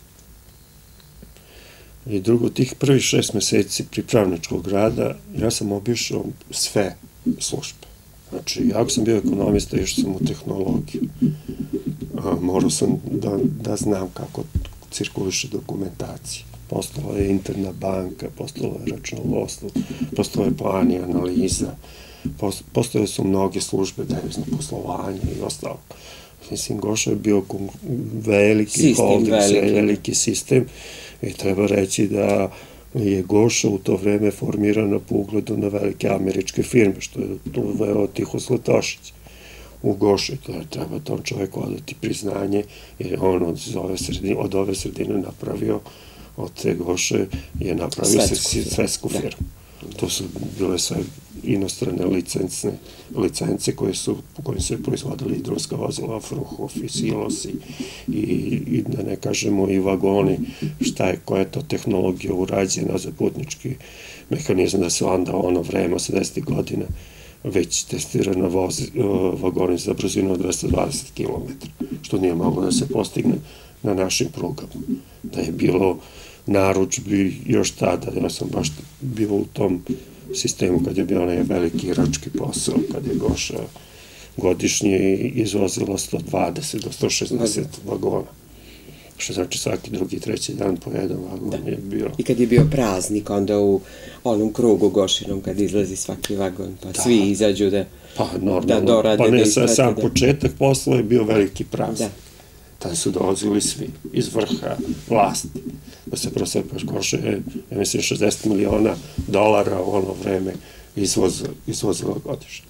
I drugo, tih prvih 6 meseci pripravničkog rada, ja sam obišao sve službe. Znači, ako sam bio ekonomista, išao sam u tehnologiju. Morao sam da znam kako cirkuliše dokumentacija. postala je interna banka, postala je računovodstvo, postala je plan i analiza, postojale su mnoge službe, devizno poslovanje i ostalo. Mislim, Goša je bio veliki holding, veliki sistem i treba reći da je Goša u to vreme formirana po ugledu na velike američke firme, što je uveo Tiho Zlatošić u Goši. Treba tom čoveku odati priznanje, jer on od ove sredine napravio, od te Goše je napravio svetsku firmu. To su bile sve inostrane licence koje su se proizvodili i drumska vozila, Fruhof i Silosi i da ne kažemo i vagoni, koja je to tehnologija urađena za putnički mehanizam, da su onda ono vreme 80. godina već testirana vagoni za brzinu od 220 km, što nije moglo da se postigne na našim prugama. Da je bilo narudžbi još tada, ja sam baš bio u tom sistemu kad je bio onaj veliki irački posao, kad je Goša godišnje izvozila 120 do 160 vagona. Što znači svaki drugi, treći dan po jedan vagon je bio. I kad je bio praznik, onda u onom krugu Gošinom, kad izlazi svaki vagon, pa svi izađu da dorade. Pa ne, sam početak posla je bio veliki praznik. Tada su dolazili svi, iz vrha vlasti. Da se prosepaš, Goša je, ja mislim, $60 miliona u ono vreme izvozila godišnje.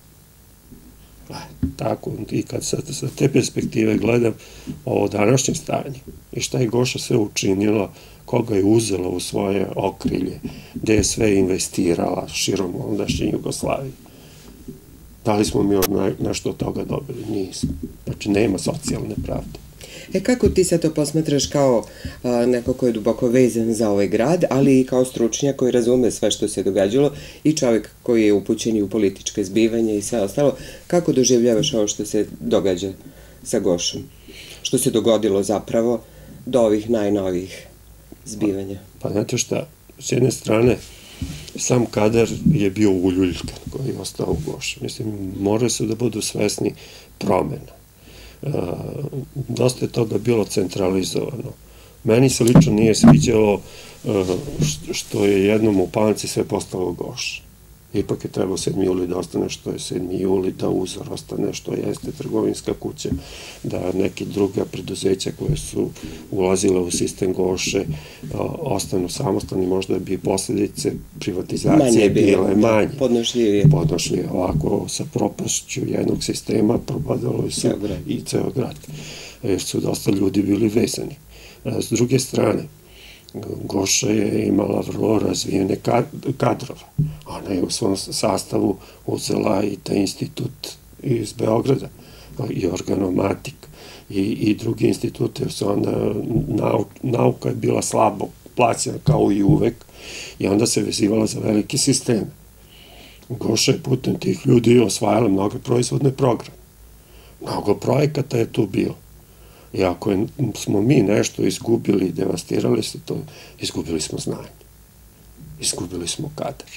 Tako, i kad sa te perspektive gledam ovo današnje stanje i šta je Goša sve učinila, koga je uzela u svoje okrilje, gde je sve investirala širom ondašnje Jugoslavije. Da li smo mi nešto od toga dobili? Nismo. Znači, nema socijalne pravde. Kako ti sad to posmatraš kao neko ko je duboko vezan za ovaj grad, ali i kao stručnjak koji razume sve što se događalo i čovjek koji je upućen i u političke zbivanje i sve ostalo, kako doživljavaš ovo što se događa sa Gošom? Što se dogodilo zapravo do ovih najnovijih zbivanja? Pa znate šta, s jedne strane, sam kadar je bio uljuljkan koji je ostao u Goši. Mislim, moraju su da budu svesni promena. Dosta je toga bilo centralizovano. Meni se lično nije sviđalo što je jednom u Panci sve postalo Goša. Ipak je trebao 7. juli da ostane što je 7. juli, da Uzor ostane što jeste trgovinska kuća, da neke druga preduzeća koje su ulazile u sistem Goše ostanu samostalni, možda bi posledice privatizacije bile manje. Podnošljivije. Podnošljivije. Ovako, sa propašću jednog sistema propadalo je i ceo grad, jer su dosta ljudi bili vezani. S druge strane, Goša je imala vrlo razvijene kadrove. Ona je u svom sastavu uzela i taj institut iz Beograda, i organomatik, i drugi institute, jer su onda nauka je bila slabo plaćena kao i uvek, i onda se vezivala za velike sisteme. Goša je putem tih ljudi osvajala mnoge proizvodne programe. Mnogo projekata je tu bilo. I ako smo mi nešto izgubili i devastirali se to, izgubili smo znanje. Izgubili smo kadar.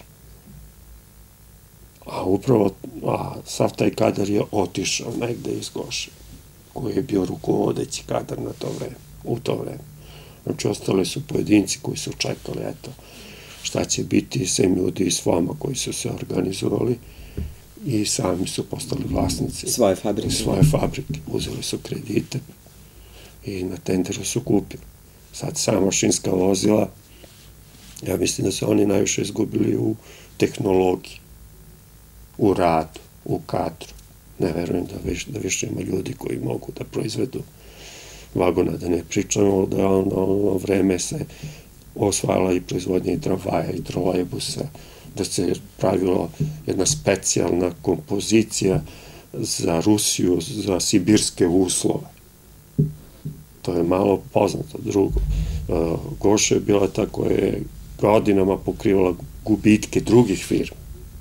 A upravo, sav taj kadar je otišao negde iz Goše, koji je bio rukovodeći kadar u to vreme. Znači, ostali su pojedinci koji su čekali, eto, šta će biti, sem ljudi iz FOM-a koji su se organizovali i sami su postali vlasnici svoje fabrike. Uzeli su kredite i na tenderu su kupili. Sad sama mašinska vozila, ja mislim da su oni najviše izgubili u tehnologiji, u radu, u kadru. Ne verujem da više ima ljudi koji mogu da proizvedu vagona, da ne pričamo da ono vreme se osvajala i proizvodnje i tramvaja i trolejbusa, da se pravilo jedna specijalna kompozicija za Rusiju, za sibirske uslove. To je malo poznato. Drugo, Goša je bila ta koja je godinama pokrivala gubitke drugih firmi.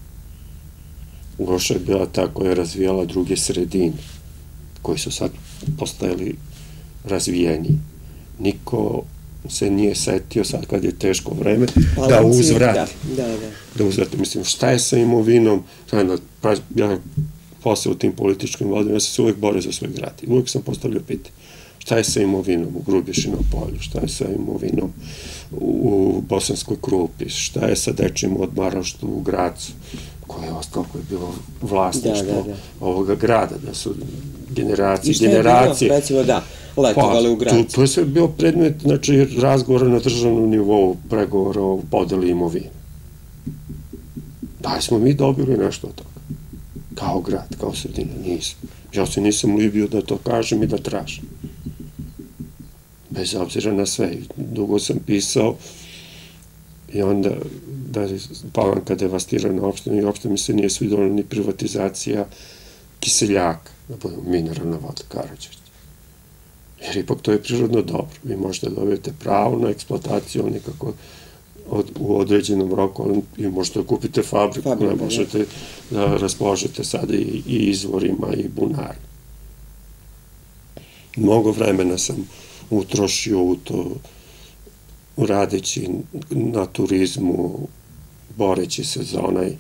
Goša je bila ta koja je razvijala druge sredine, koji su sad postajali razvijeniji. Niko se nije setio sad kad je teško vreme da uzvrati. Da uzvrati. Mislim, šta je sa imovinom? Ja posle u tim političkim vodima, ja sam se uvek borio za svoj grad. Uvek sam postavljao pitanje. Šta je sa imovinom u Grubješinom polju? Šta je sa imovinom u Bosanskoj Krupi, šta je sa dečjim odmaralištem u Gracu, koje je ostalo, koje je bilo vlasništvo ovoga grada, da su generacije. I šta je bilo, recimo, letovali u Gracu? To je sve bio predmet, znači, razgovora na državnom nivou, pregovora o podeli imovine. Da li smo mi dobili nešto od toga? Kao grad, kao sredina, nismo. Ja se nisam libio da to kažem i da tražim. Bez obzira na sve. Dugo sam pisao i onda da je Palanka devastirana opština i uopšte mi se nije svidjela ni privatizacija kiseljaka, da budemo mineralna voda Karađorđe. Jer ipak to je prirodno dobro. Vi možete dobijete pravo na eksploataciju nekako u određenom roku, ali i možete da kupite fabriku, ne možete da raspoložite sada i izvorima i bunarima. Mnogo vremena sam utrošio u to, radeći na turizmu, boreći se za onaj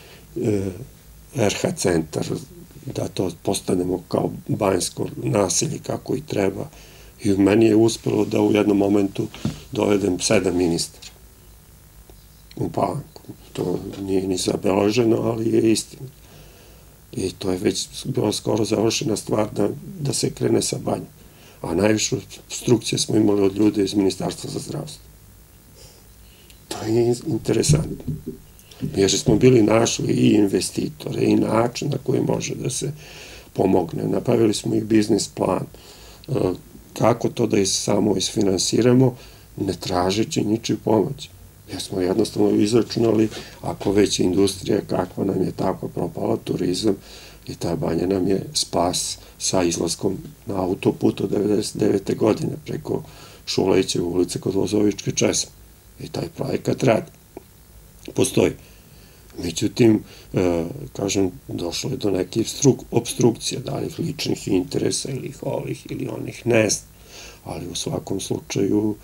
RH centar, da to postanemo kao banjsko naselje kako i treba. I meni je uspelo da u jednom momentu dovedem 7 ministara u Palanku. To nije ni zabeleženo, ali je istina. I to je već bila skoro završena stvar da se krene sa banjom. A najviše instrukcije smo imali od ljude iz Ministarstva za zdravstvo. To je interesantno. Jer smo bili našli i investitore i način na koji može da se pomogne. Napravili smo i biznis plan. Kako to da samo isfinansiramo, ne tražeći ničiju pomoć. Jer smo jednostavno izračunali, ako već industrija kakva nam je tako propala, turizam, i ta banja nam je spas sa izlaskom na autoput od 99. godine preko Šulećeve ulice kod Lozovičke česme. I taj projekat radi. Postoji. Međutim, kažem, došlo je do nekih obstrukcija, da li ličnih interesa ili ovih ili onih, ne znam. Ali u svakom slučaju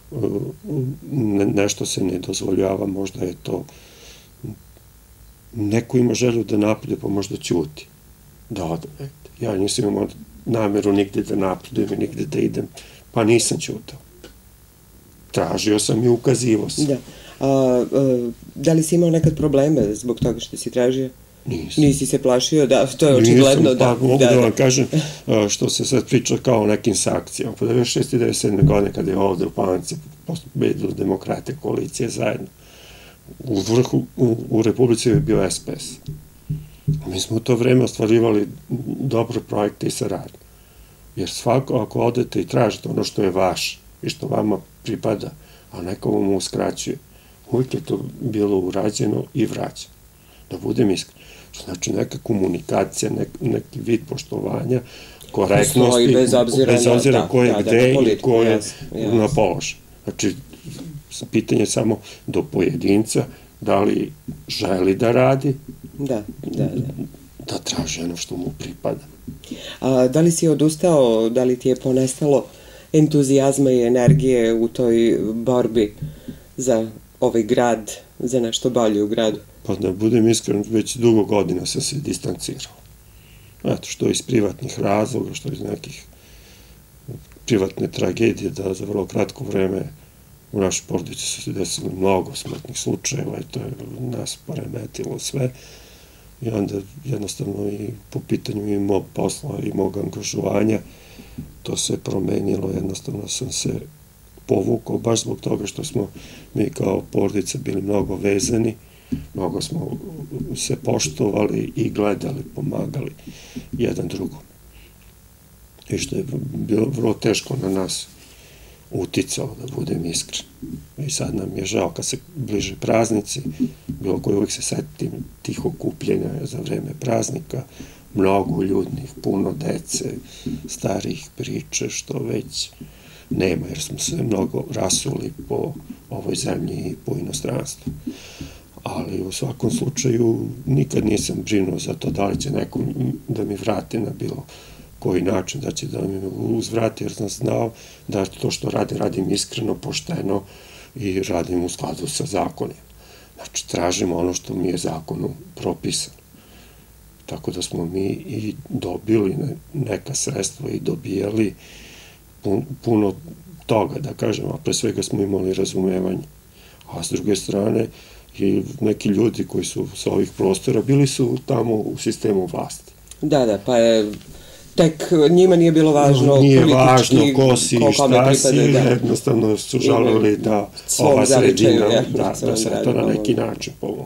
nešto se ne dozvoljava, možda je to neko ima želju da napreduje, pa možda ćuti, da ode. Ja nisam imao nameru nigde da napredujem i nigde da idem, pa nisam ćutao. Tražio sam i ukazivao sam. Da li si imao nekad probleme zbog toga što si tražio? Nisam. Nisi se plašio, da, to je očigledno. Nisam, pa mogu da vam kažem što se sad priča kao o nekim sankcijama. Po 96. i 97. godine kada je ovde u Palanci pobedilo demokrate koalicije zajedno, u vrhu, u Republici je bio SPS. Mi smo u to vreme ostvarivali dobre projekte i saradnje. Jer svako, ako odete i tražite ono što je vaš i što vama pripada, a neko vam uskraćuje, uvijek je to bilo urađeno i vraćeno. Da budem iskren. Što znači neka komunikacija, neki vid poštovanja, korektnosti, bez obzira ko je gde i ko je na položaju. Znači, pitanje samo do pojedinca, da li želi da radi, da traži ono što mu pripada. Da li si odustao, da li ti je ponestalo entuzijazma i energije u toj borbi za ovaj grad, za nešto bolje u gradu? Pa da budem iskren, već dugo godina sam se distancirao. Eto, što iz privatnih razloga, što iz nekih privatne tragedije, da za vrlo kratko vreme u našoj porodici su se desili mnogo smrtnih slučajeva i to je nas poremetilo sve. I onda jednostavno i po pitanju i mog posla i mog angažovanja to se promenilo, jednostavno sam se povukao baš zbog toga što smo mi kao porodica bili mnogo vezani, mnogo smo se poštovali i gledali, pomagali jedan drugom. I što je bilo vrlo teško na nas uticao, da budem iskren. I sad nam je žao kad se bliže praznici, bilo koji uvijek se setim tih okupljenja za vreme praznika, mnogo ljudnih, puno dece, starih priče, što već nema, jer smo se mnogo rasuli po ovoj zemlji i po inostranstvu. Ali u svakom slučaju nikad nisam brinuo za to da li će neko da mi vrati na bilo koji način, da će da mi uzvrati, jer sam znao da to što radim iskreno, pošteno i radim u skladu sa zakonima. Znači, tražim ono što mi je zakonom propisano. Tako da smo mi i dobili neka sredstva i dobijali puno toga, da kažem, a pre svega smo imali razumevanje. A s druge strane, i neki ljudi koji su sa ovih prostora bili su tamo u sistemu vlasti. Da, pa je tek njima nije bilo važno nije važno ko si i šta si, jednostavno su žalili da ova sredina da se to na neki način pomogu.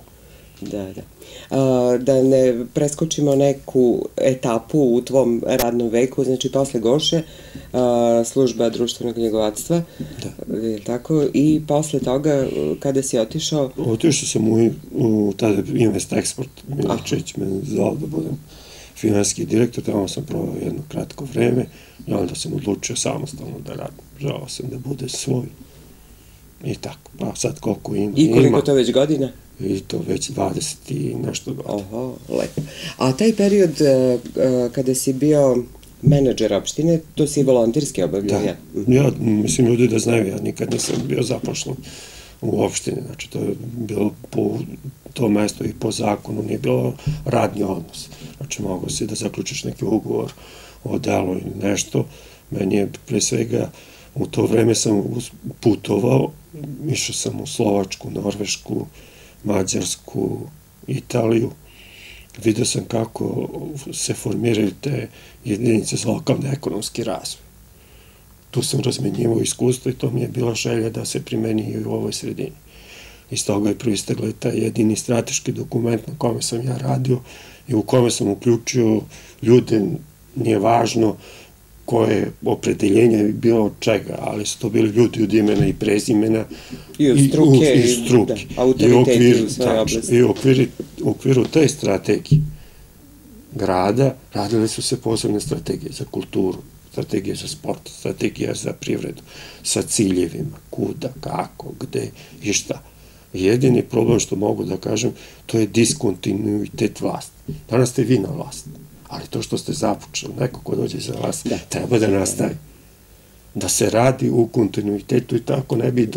Da ne preskočimo neku etapu u tvom radnom veku, znači posle Goše, služba društvenog knjigovodstva, tako, i posle toga kada si otišao? Otišao sam u tada Invest Export, Miličić me zvao da budem finansijski direktor, tamo sam provao jedno kratko vreme i onda sam odlučio samostalno da radim. Želao sam da bude svoj i tako, pa sad koliko ima. I koliko to već godina? I to već 20 i nešto godina. Oho, lepo. A taj period kada si bio menadžer opštine, to si volonterski obavljao? Da, ja mislim ljudi da znaju, ja nikad nisam bio zapošljen u opštini, znači to je bilo po to mesto i po zakonu, nije bilo radni odnos. Znači mogo si da zaključiš neki ugovor o delu ili nešto. Meni je pre svega u to vreme sam putovao, išao sam u Slovačku, Norvešku, Mađarsku, Italiju. Vidio sam kako se formiraju te jedinice za lokalni ekonomski razvoj. Tu sam razmenjivao iskustvo i to mi je bila želja da se primeni i u ovoj sredini. Iz toga je proistegla taj jedini strateški dokument na kome sam ja radio i u kome sam uključio ljude, nije važno koje opredeljenje je bilo od čega, ali su to bili ljudi od imena i prezimena i od struke, autoriteti u svojoj oblasti. I u okviru te strategije grada radile su se posebne strategije za kulturu, strategije za sport, strategija za privredu, sa ciljevima, kuda, kako, gde i šta. Jedini problem što mogu da kažem, to je diskontinuitet vlasti. Danas ste vi na vlasti, ali to što ste započeli, neko ko dođe za vas, treba da nastavi. Da se radi u kontinuitetu i tako ne bi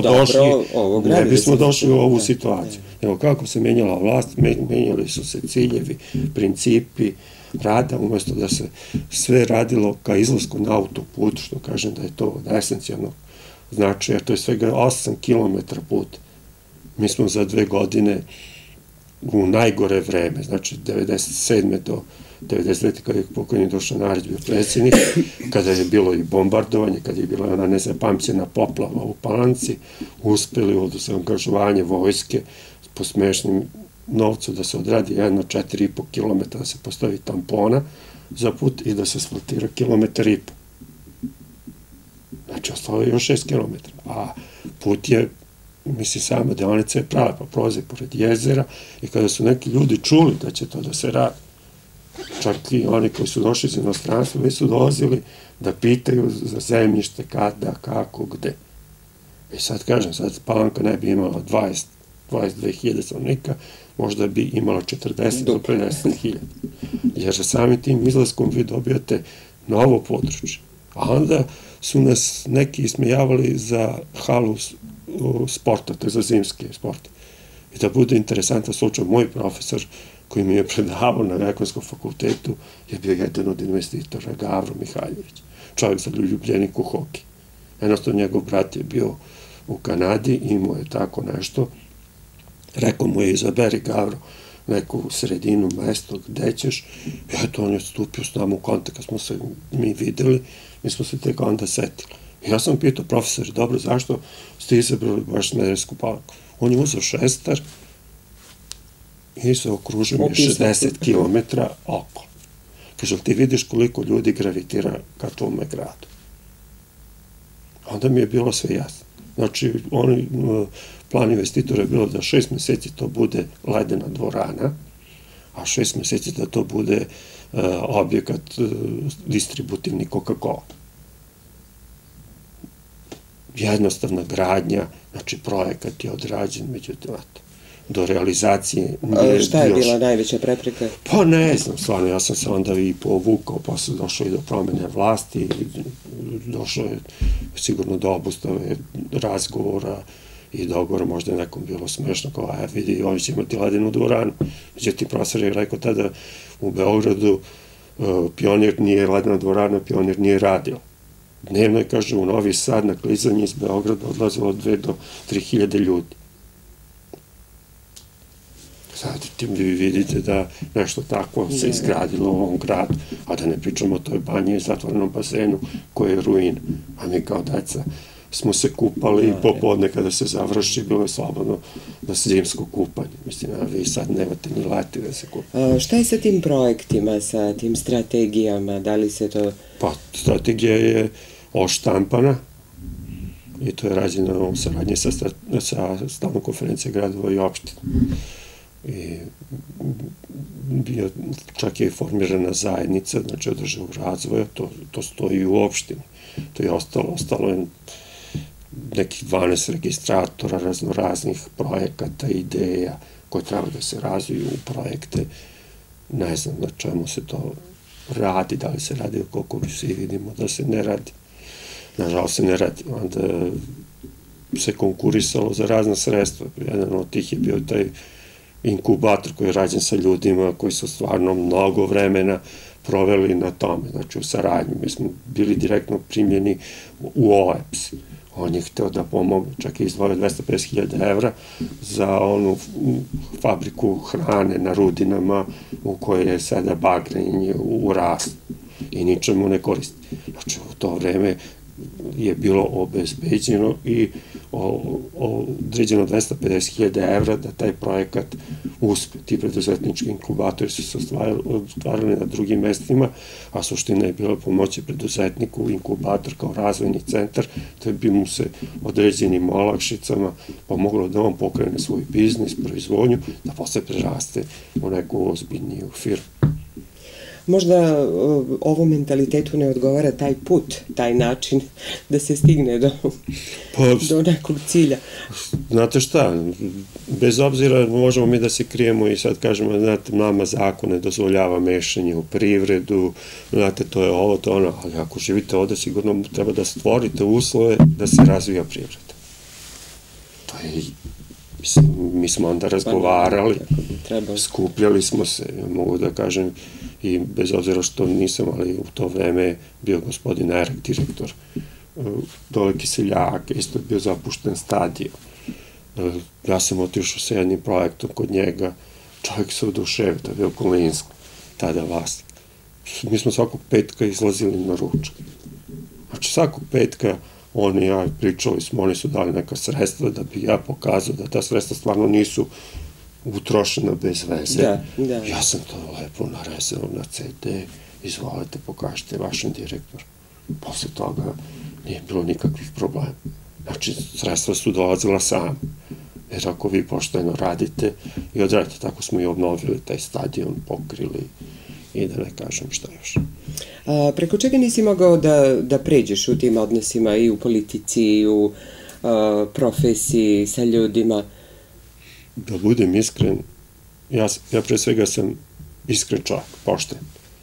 došli u ovu situaciju. Evo kako se menjala vlast, menjali su se ciljevi, principi rada, umjesto da se sve radilo ka izlasku na autoput, što kažem da je to od esencijalnog značaja, to je svega 8 km put. Mi smo za 2 godine u najgore vreme, znači 97. do 99. kada je pokojni Dušan Arić bio predsjednik, kada je bilo i bombardovanje, kada je bila ona nezapamćena poplava u Palanci, uspeli od angažovanja vojske po smešnim novcu da se odradi 4,5 km, da se postavi tampona za put i da se asfaltira 1,5 km. Znači, ostalo je još 6 km, a put je, mislim, sama deonica je prava, pa prolaze pored jezera i kada su neki ljudi čuli da će to da se radi, čak i oni koji su došli iz inostranstva, već su dolazili da pitaju za zemljište, kada, kako, gde. I sad kažem, sad Palanka ne bi imala 22.000 stanovnika, možda bi imala 40 do 50.000. Jer samim tim izlaskom vi dobijate novo područje. A onda su nas neki ismejavali za halu sporta, te za zimske sporte. I da bude interesantan slučaj, moj profesor koji mi je predavao na Ekonomskom fakultetu je bio jedan od investitora, Gavro Mihajlović, čovjek za ljubljenik u hoki. Jednostavno, njegov brat je bio u Kanadi, imao je tako nešto. Rekao mu je, izaberi, Gavro, neku sredinu, mesto, gde ćeš. I eto, on je stupio s nama u kontakt, kad smo se mi videli, mi smo se tek onda setili. I ja sam pitao, profesor, dobro, zašto ste izabrali baš Smederevsku Palanku? On je uzeo šestar i se okružio mi 60 km okolo. Kaže, ti vidiš koliko ljudi gravitira ka tome gradu. Onda mi je bilo sve jasno. Znači, plan investitora je bilo da 6 meseci to bude ledena dvorana, a 6 meseci da to bude objekat distributivni Coca-Cola. Jednostavna gradnja, znači projekat je odrađen, međutim, do realizacije... Šta je bila najveća prepreka? Pa ne znam, stvarno, ja sam se onda i povukao, posle došao i do promene vlasti, došlo je sigurno do obustave razgovora i dogovora, možda je nekom bilo smešno, kao, vidi, oni će imati ledenu dvoranu. Međutim, profesor je rekao tada u Beogradu, Pionir nije ledena dvorana, Pionir nije radio. dnevno je, kaže, u Novi Sad na klizanje iz Beograda odlazilo 2 do 3 hiljade ljudi. Sad vi vidite da nešto tako se izgradilo u ovom gradu, a da ne pričamo o toj banji i zatvorenom bazenu koji je ruin. A mi kao deca smo se kupali i popodne kada se završi bilo je slobodno da se zimsko kupanje. Mislim, a vi sad nemate ni leti da se kupate. Šta je sa tim projektima, sa tim strategijama? Da li se to... Pa, strategija je oštampana i to je rađeno u saradnji sa Stalnom konferencijom gradova i opština. I čak je formirana zajednica, znači održavog razvoja, to stoji u opštini. To je ostalo je nekih 12 registratora raznoraznih projekata, ideja koje treba da se razviju u projekte. Ne znam na čemu se to radi, da li se radi, koliko svi vidimo da se ne radi. Nažalost se ne radi. Onda se konkurisalo za razna sredstva. Jedan od tih je bio taj inkubator koji je rađen sa ljudima koji su stvarno mnogo vremena proveli na tome, znači u saradnji. Mi smo bili direktno primljeni u OEPS. On je hteo da pomogne, čak je izdvojio 250.000 evra za onu fabriku hrane na Rudinama u kojoj je sada bagrenje u rastu i ničemu ne koristi. Znači u to vreme je bilo obezbeđeno i određeno 250.000 evra da taj projekat uspe. Ti preduzetnički inkubatori su se ostvarili na drugim mestima, a suština je bila pomoći preduzetniku, inkubator kao razvojni centar, da bi mu se određenim olakšicama pomoglo da on pokrene svoj biznis, proizvodnju, da posle preraste u neku ozbiljniju firmu. Možda ovom mentalitetu ne odgovara taj put, taj način da se stigne do nekog cilja. Znate šta, bez obzira možemo mi da se krijemo i sad kažemo, znate, nama zakon ne dozvoljava mešanje u privredu, znate, to je ovo, to ono, ali ako živite ovde, sigurno treba da stvorite uslove da se razvija privreda. To je, mi smo onda razgovarali, skupljali smo se, mogu da kažem, i bez obzira što nisam, ali u to vreme bio gospodin Erek, direktor dole Kiseljaka, isto je bio zapušten stadion. Ja sam otišao sa jednim projektom kod njega, čovjek se oduševio, to je bio Kolinsko, tada vlast. Mi smo svakog petka izlazili na ručak. Znači svakog petka on i ja pričali smo, oni su dali neka sredstva da bi ja pokazao da ta sredstva stvarno nisu utrošena bez veze. Ja sam to lepo narezao na CD, izvolite, pokažite vašem direktoru. Posle toga nije bilo nikakvih problema. Znači, sredstva su dolazila same. Jer ako vi pošteno radite i odradite, tako smo i obnovili taj stadion, pokrili i da ne kažem šta još. Preko čega nisi mogao da pređeš u tim odnosima i u politici i u profesiji sa ljudima? Da budem iskren, ja pre svega sam iskren čovjek, pošten.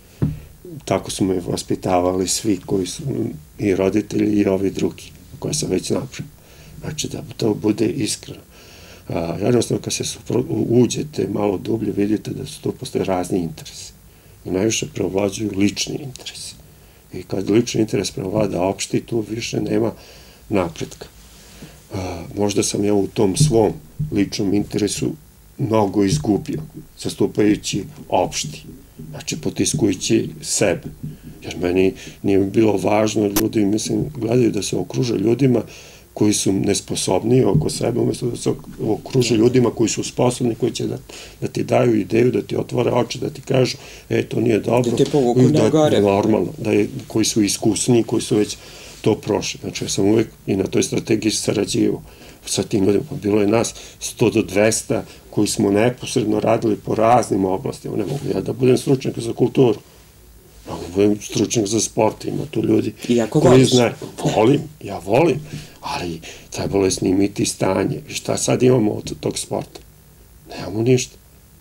Tako su me vaspitavali svi koji su i roditelji i ovi drugi, koje sam već napravio. Znači da to bude iskreno. Jednostavno kad se uđete malo dublje vidite da su to postoje razni interesi. I najviše preovlađuju lični interesi. I kad lični interes preovlada opšti, tu više nema napretka. Možda sam ja u tom svom ličnom interesu mnogo izgubio, zastupajući opšti, znači potiskujući sebe. Jer meni nije bilo važno, ljudi, mislim, gledaju da se okruže ljudima koji su nesposobniji oko sebe, umjesto da se okruže ljudima koji su sposobni, koji će da ti daju ideju, da ti otvore oči, da ti kažu, to nije dobro. Da te povuku na gore. Normalno, koji su iskusniji, koji su već to prošli. Znači, ja sam uvek i na toj strategiji sarađivao sa tim ljudima. Bilo je nas 100 do 200 koji smo neposredno radili po raznim oblastima. Ne mogu ja da budem stručnjak za kulturu. Mogu da budem stručnjak za sport. Ima tu ljudi koji znaju. Ja volim, ali trebalo je snimiti stanje. I šta sad imamo od tog sporta? Nemamo ništa.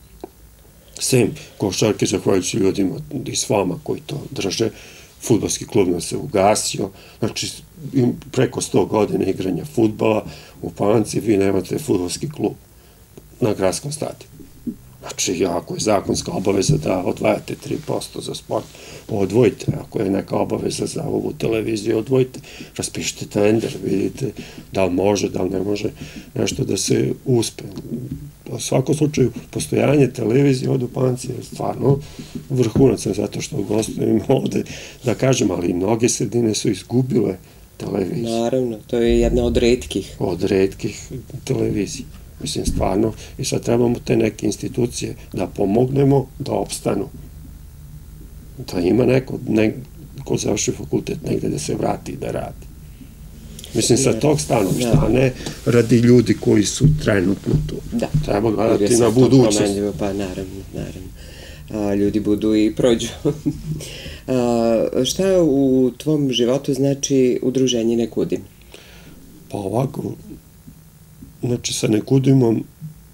Sem košarke, zahvaljujući ljudima iz Fama koji to drže, fudbalski klub nam se ugasio, znači preko 100 godina igranja fudbala u Panci, vi nemate fudbalski klub na gradskom stadionu. Znači, ako je zakonska obaveza da odvajate 3% za sport, odvojite. Ako je neka obaveza za ovu televiziju, odvojite. Raspišite tender, vidite da li može, da li ne može nešto da se uspe. U svakom slučaju, postojanje televizije od u Panci je stvarno vrhunac, zato što gostujemo ovde, da kažem, ali mnoge sredine su izgubile televiziju. Naravno, to je jedna od retkih. Od retkih televizija. Mislim, stvarno, i sad trebamo te neke institucije da pomognemo da opstanu. Da ima neko ko završi fakultet negde da se vrati da radi. Mislim, sa tog stanovišta, a ne radi ljudi koji su trenutno tu. Da. Treba gledati na budućnost. Pa naravno. Ljudi budu i prođu. Šta u tvom životu znači udruženje Nekudim? Pa ovako, znači sa Nekudimom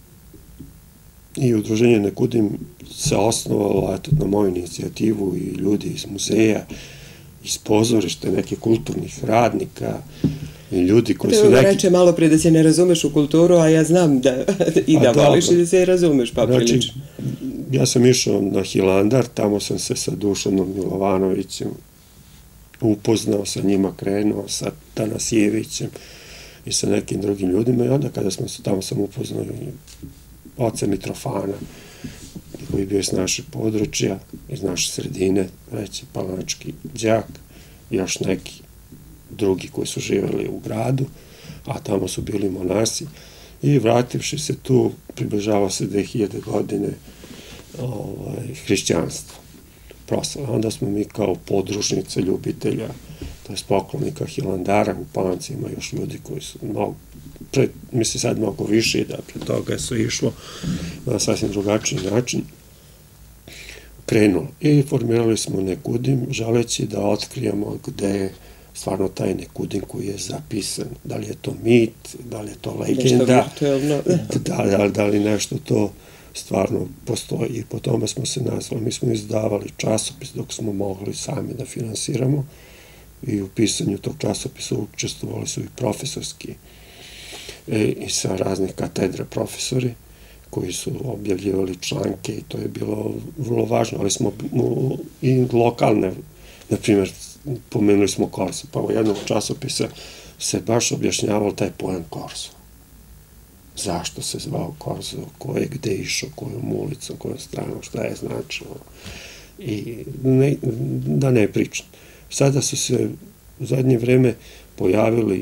i udruženje Nekudim se osnovalo na moju inicijativu i ljudi iz muzeja, iz pozorišta, nekih kulturnih radnika i ljudi koji su neki... Reče malo prije da se ne razumeš u kulturu, a ja znam da i da voliš i da se razumeš, pa prilično. Znači, ja sam išao na Hilandar, tamo sam se sa Dušanom Milovanovićem upoznao, sa njima krenuo, sa Tanasijevićem i sa nekim drugim ljudima i onda kada smo tamo sam upoznao oca Mitrofana, koji je bio iz naše područja, iz naše sredine, reći palanački đak, još neki drugi koji su živjeli u gradu, a tamo su bili monasi i vrativši se tu, približava se 2000 godine hrišćanstva, proslava. Onda smo mi kao podružnice ljubitelja, to je poklonika Hilandara, u Palanci ima još ljudi koji su mnogo, misli sad mnogo više, da pre toga su išlo na sasvim drugačiji način, krenulo. I formirali smo Nekudim, želeći da otkrijemo gde je stvarno taj Nekudim koji je zapisan. Da li je to mit, da li je to legenda, da li nešto to stvarno postoji. I po tome smo se nazvali. Mi smo izdavali časopis dok smo mogli sami da finansiramo i u pisanju tog časopisa učestvovali su i profesorski i sa raznih katedra profesori koji su objavljivali članke i to je bilo vrlo važno, ali smo i lokalne, na primjer, pomenuli smo Korzo, pa u jednom časopisa se baš objašnjavalo taj pojam Korzo. Zašto se zvao Korzo, ko je gde išao, kojom ulicom, kojom stranom, šta je značilo. I da ne pričam. Sada su se u zadnje vreme pojavili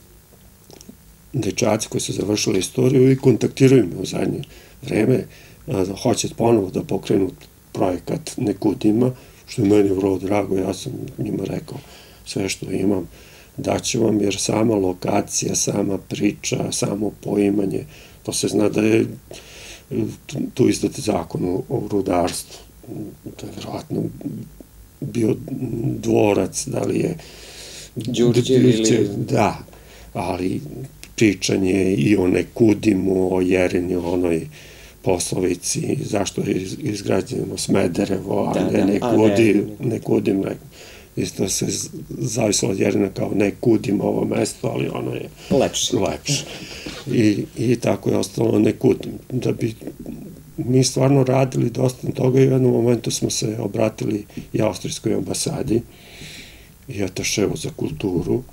dečaci koji su završili istoriju i kontaktiraju me u zadnje vreme, hoće ponovo da pokrenu projekat Nekudima, što je meni vrlo drago, ja sam njima rekao sve što imam, daću vam, jer sama lokacija, sama priča, samo poimanje, to se zna da je tu izdat zakon o rudarstvu, to je vjerojatno bio dvorac, da li je Đurđev ili... Da, ali pričanje i o Nekudimu, o Jereni, onoj poslovici, zašto je izgrađeno Smederevo, a ne Nekudim. Isto se zavisilo od Jerena kao Nekudim ovo mesto, ali ono je lepše. I tako je ostalo Nekudim. Da bi mi stvarno radili dosta toga i u jednom momentu smo se obratili i Austrijskoj ambasadi i ataševu za kulturu,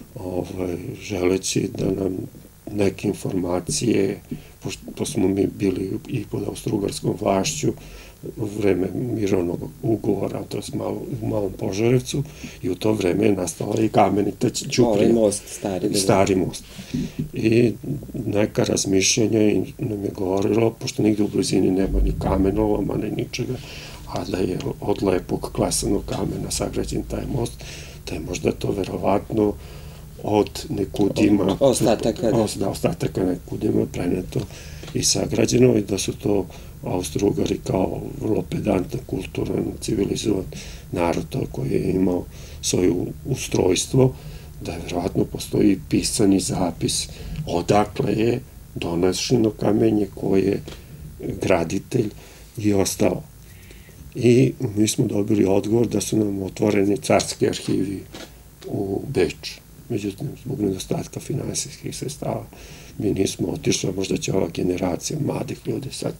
želeći da nam neke informacije, pošto smo mi bili i pod austrougarskom vlašću u vreme mirovnog ugovora, to je u Malom Požarevcu, i u to vreme je nastala i Kamenita ćuprija. Ovaj most, stari most. I neka razmišljanja nam je govorilo, pošto nigde u blizini nema ni kamenoloma, ni ničega, a da je od lepog klesanog kamena sagrađen taj most, da je možda to verovatno od Nekudima, ostataka Nekudima preneto i sagrađeno i da su to Austro-Ugari kao vrlo pedantan, kulturan, civilizovan narod koji je imao svoje ustrojstvo, da je verovatno postoji pisani zapis odakle je donošeno kamenje koje je graditelj i ostao. I mi smo dobili odgovor da su nam otvoreni carski arhivi u Beču. Međutim, zbog nedostatka finansijskih sredstava, mi nismo otišli, možda će ova generacija mladih ljudi sad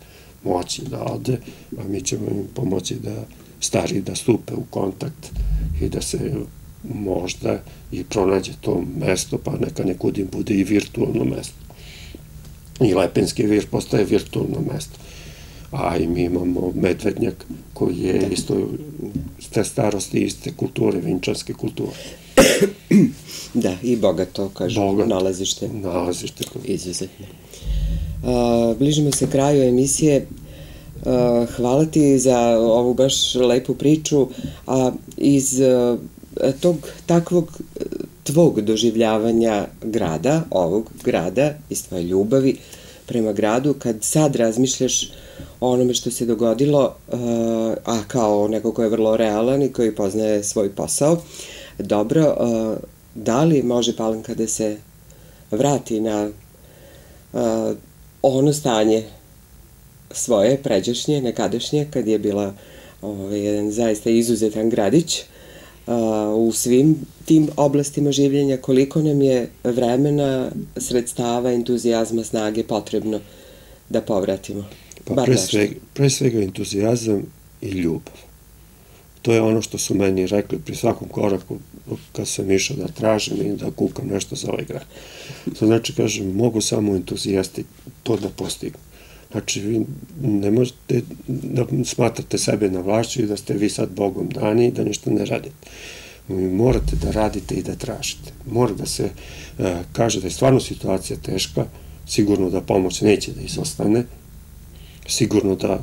moći da ode, a mi ćemo im pomoći da stari da stupe u kontakt i da se možda i pronađe to mesto, pa neka nekud im bude i virtualno mesto. I Lepenski vir postaje virtualno mesto. A i mi imamo Medvednjak koji je isto te starosti, iste kulture, vinčanske kulture. Da, i bogato, kažu, nalazište. Nalazište. Izuzetno. Bližimo se kraju emisije. Hvala ti za ovu baš lepu priču, a iz tog takvog tvog doživljavanja grada, ovog grada, iz tvoje ljubavi prema gradu, kad sad razmišljaš o onome što se dogodilo, a kao neko ko je vrlo realan i koji poznaje svoj posao, dobro, da li može Palanka da se vrati na ono stanje svoje, pređašnje, nekadašnje, kad je bila jedan zaista izuzetan gradić u svim tim oblastima življenja, koliko nam je vremena, sredstava, entuzijazma, snage potrebno da povratimo? Pa pre svega entuzijazam i ljubav. To je ono što su meni rekli pri svakom koraku kad sam išao da tražim i da kukam nešto za ovaj grad. To znači, kažem, mogu samo entuzijasti to da postignu. Znači, vi ne možete da smatrate sebe na vlašću i da ste vi sad Bogom dani i da ništa ne radite. Vi morate da radite i da tražite. Mora da se kaže da je stvarno situacija teška, sigurno da pomoć neće da izostane, sigurno da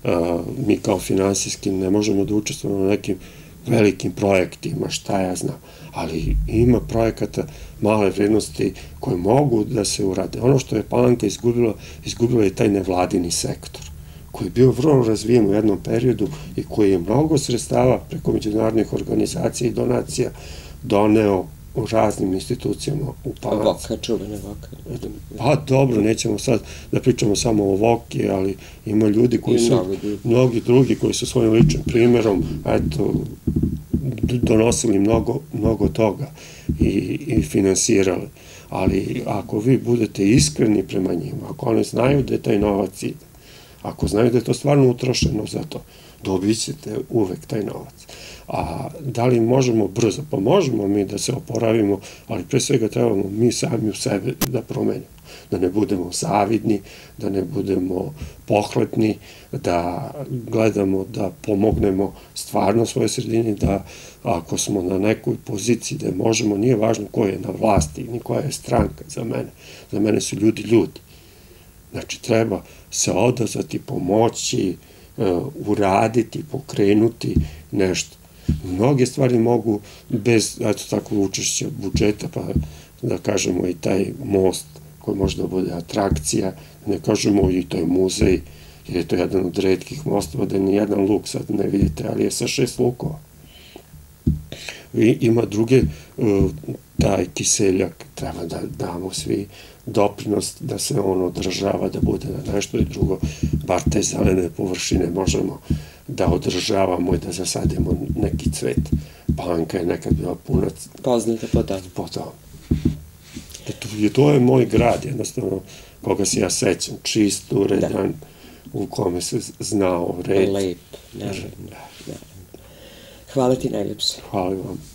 mi kao finansijski ne možemo da učestvujemo na nekim velikim projektima, šta ja znam, ali ima projekata male vrednosti koje mogu da se urade. Ono što je Palanka izgubila je taj nevladini sektor, koji je bio vrlo razvijen u jednom periodu i koji je mnogo sredstava preko međunarodnih organizacija i donacija doneo u raznim institucijama u Palanci. Voka, čuvena Voka. Pa dobro, nećemo sad da pričamo samo o Voki, ali ima ljudi koji su, mnogi drugi koji su svojim ličnim primjerom, eto, donosili mnogo toga i finansirali. Ali ako vi budete iskreni prema njima, ako oni znaju da je taj novac ide, ako znaju da je to stvarno utrošeno za to, dobit ćete uvek taj novac. A da li možemo brzo? Pa možemo mi da se oporavimo, ali pre svega trebamo mi sami u sebe da promenimo. Da ne budemo zavidni, da ne budemo pohlepni, da gledamo da pomognemo stvarno svojoj sredini, da ako smo na nekoj poziciji da možemo, nije važno ko je na vlasti, ni koja je stranka za mene. Za mene su ljudi. Znači, treba se odazvati, pomoći, uraditi, pokrenuti nešto. Mnoge stvari mogu bez, eto tako, učešća budžeta, pa da kažemo i taj most koji može da bude atrakcija, ne kažemo i to je muzej, jer je to jedan od retkih mostova da ni jedan luk sad ne vidite, ali je sa 6 lukova. I ima druge, taj kiseljak, treba da damo svi doprinos da se on održava, da bude na nešto i drugo, bar te zelene površine možemo da održavamo i da zasadimo neki cvet. Palanka je nekad bila puna... Poznata po tom. To je moj grad, jednostavno, koga se ja sećam, čist, uredan, u kome se znao red. Lep, naravno. Hvala ti najljepše. Hvala vam.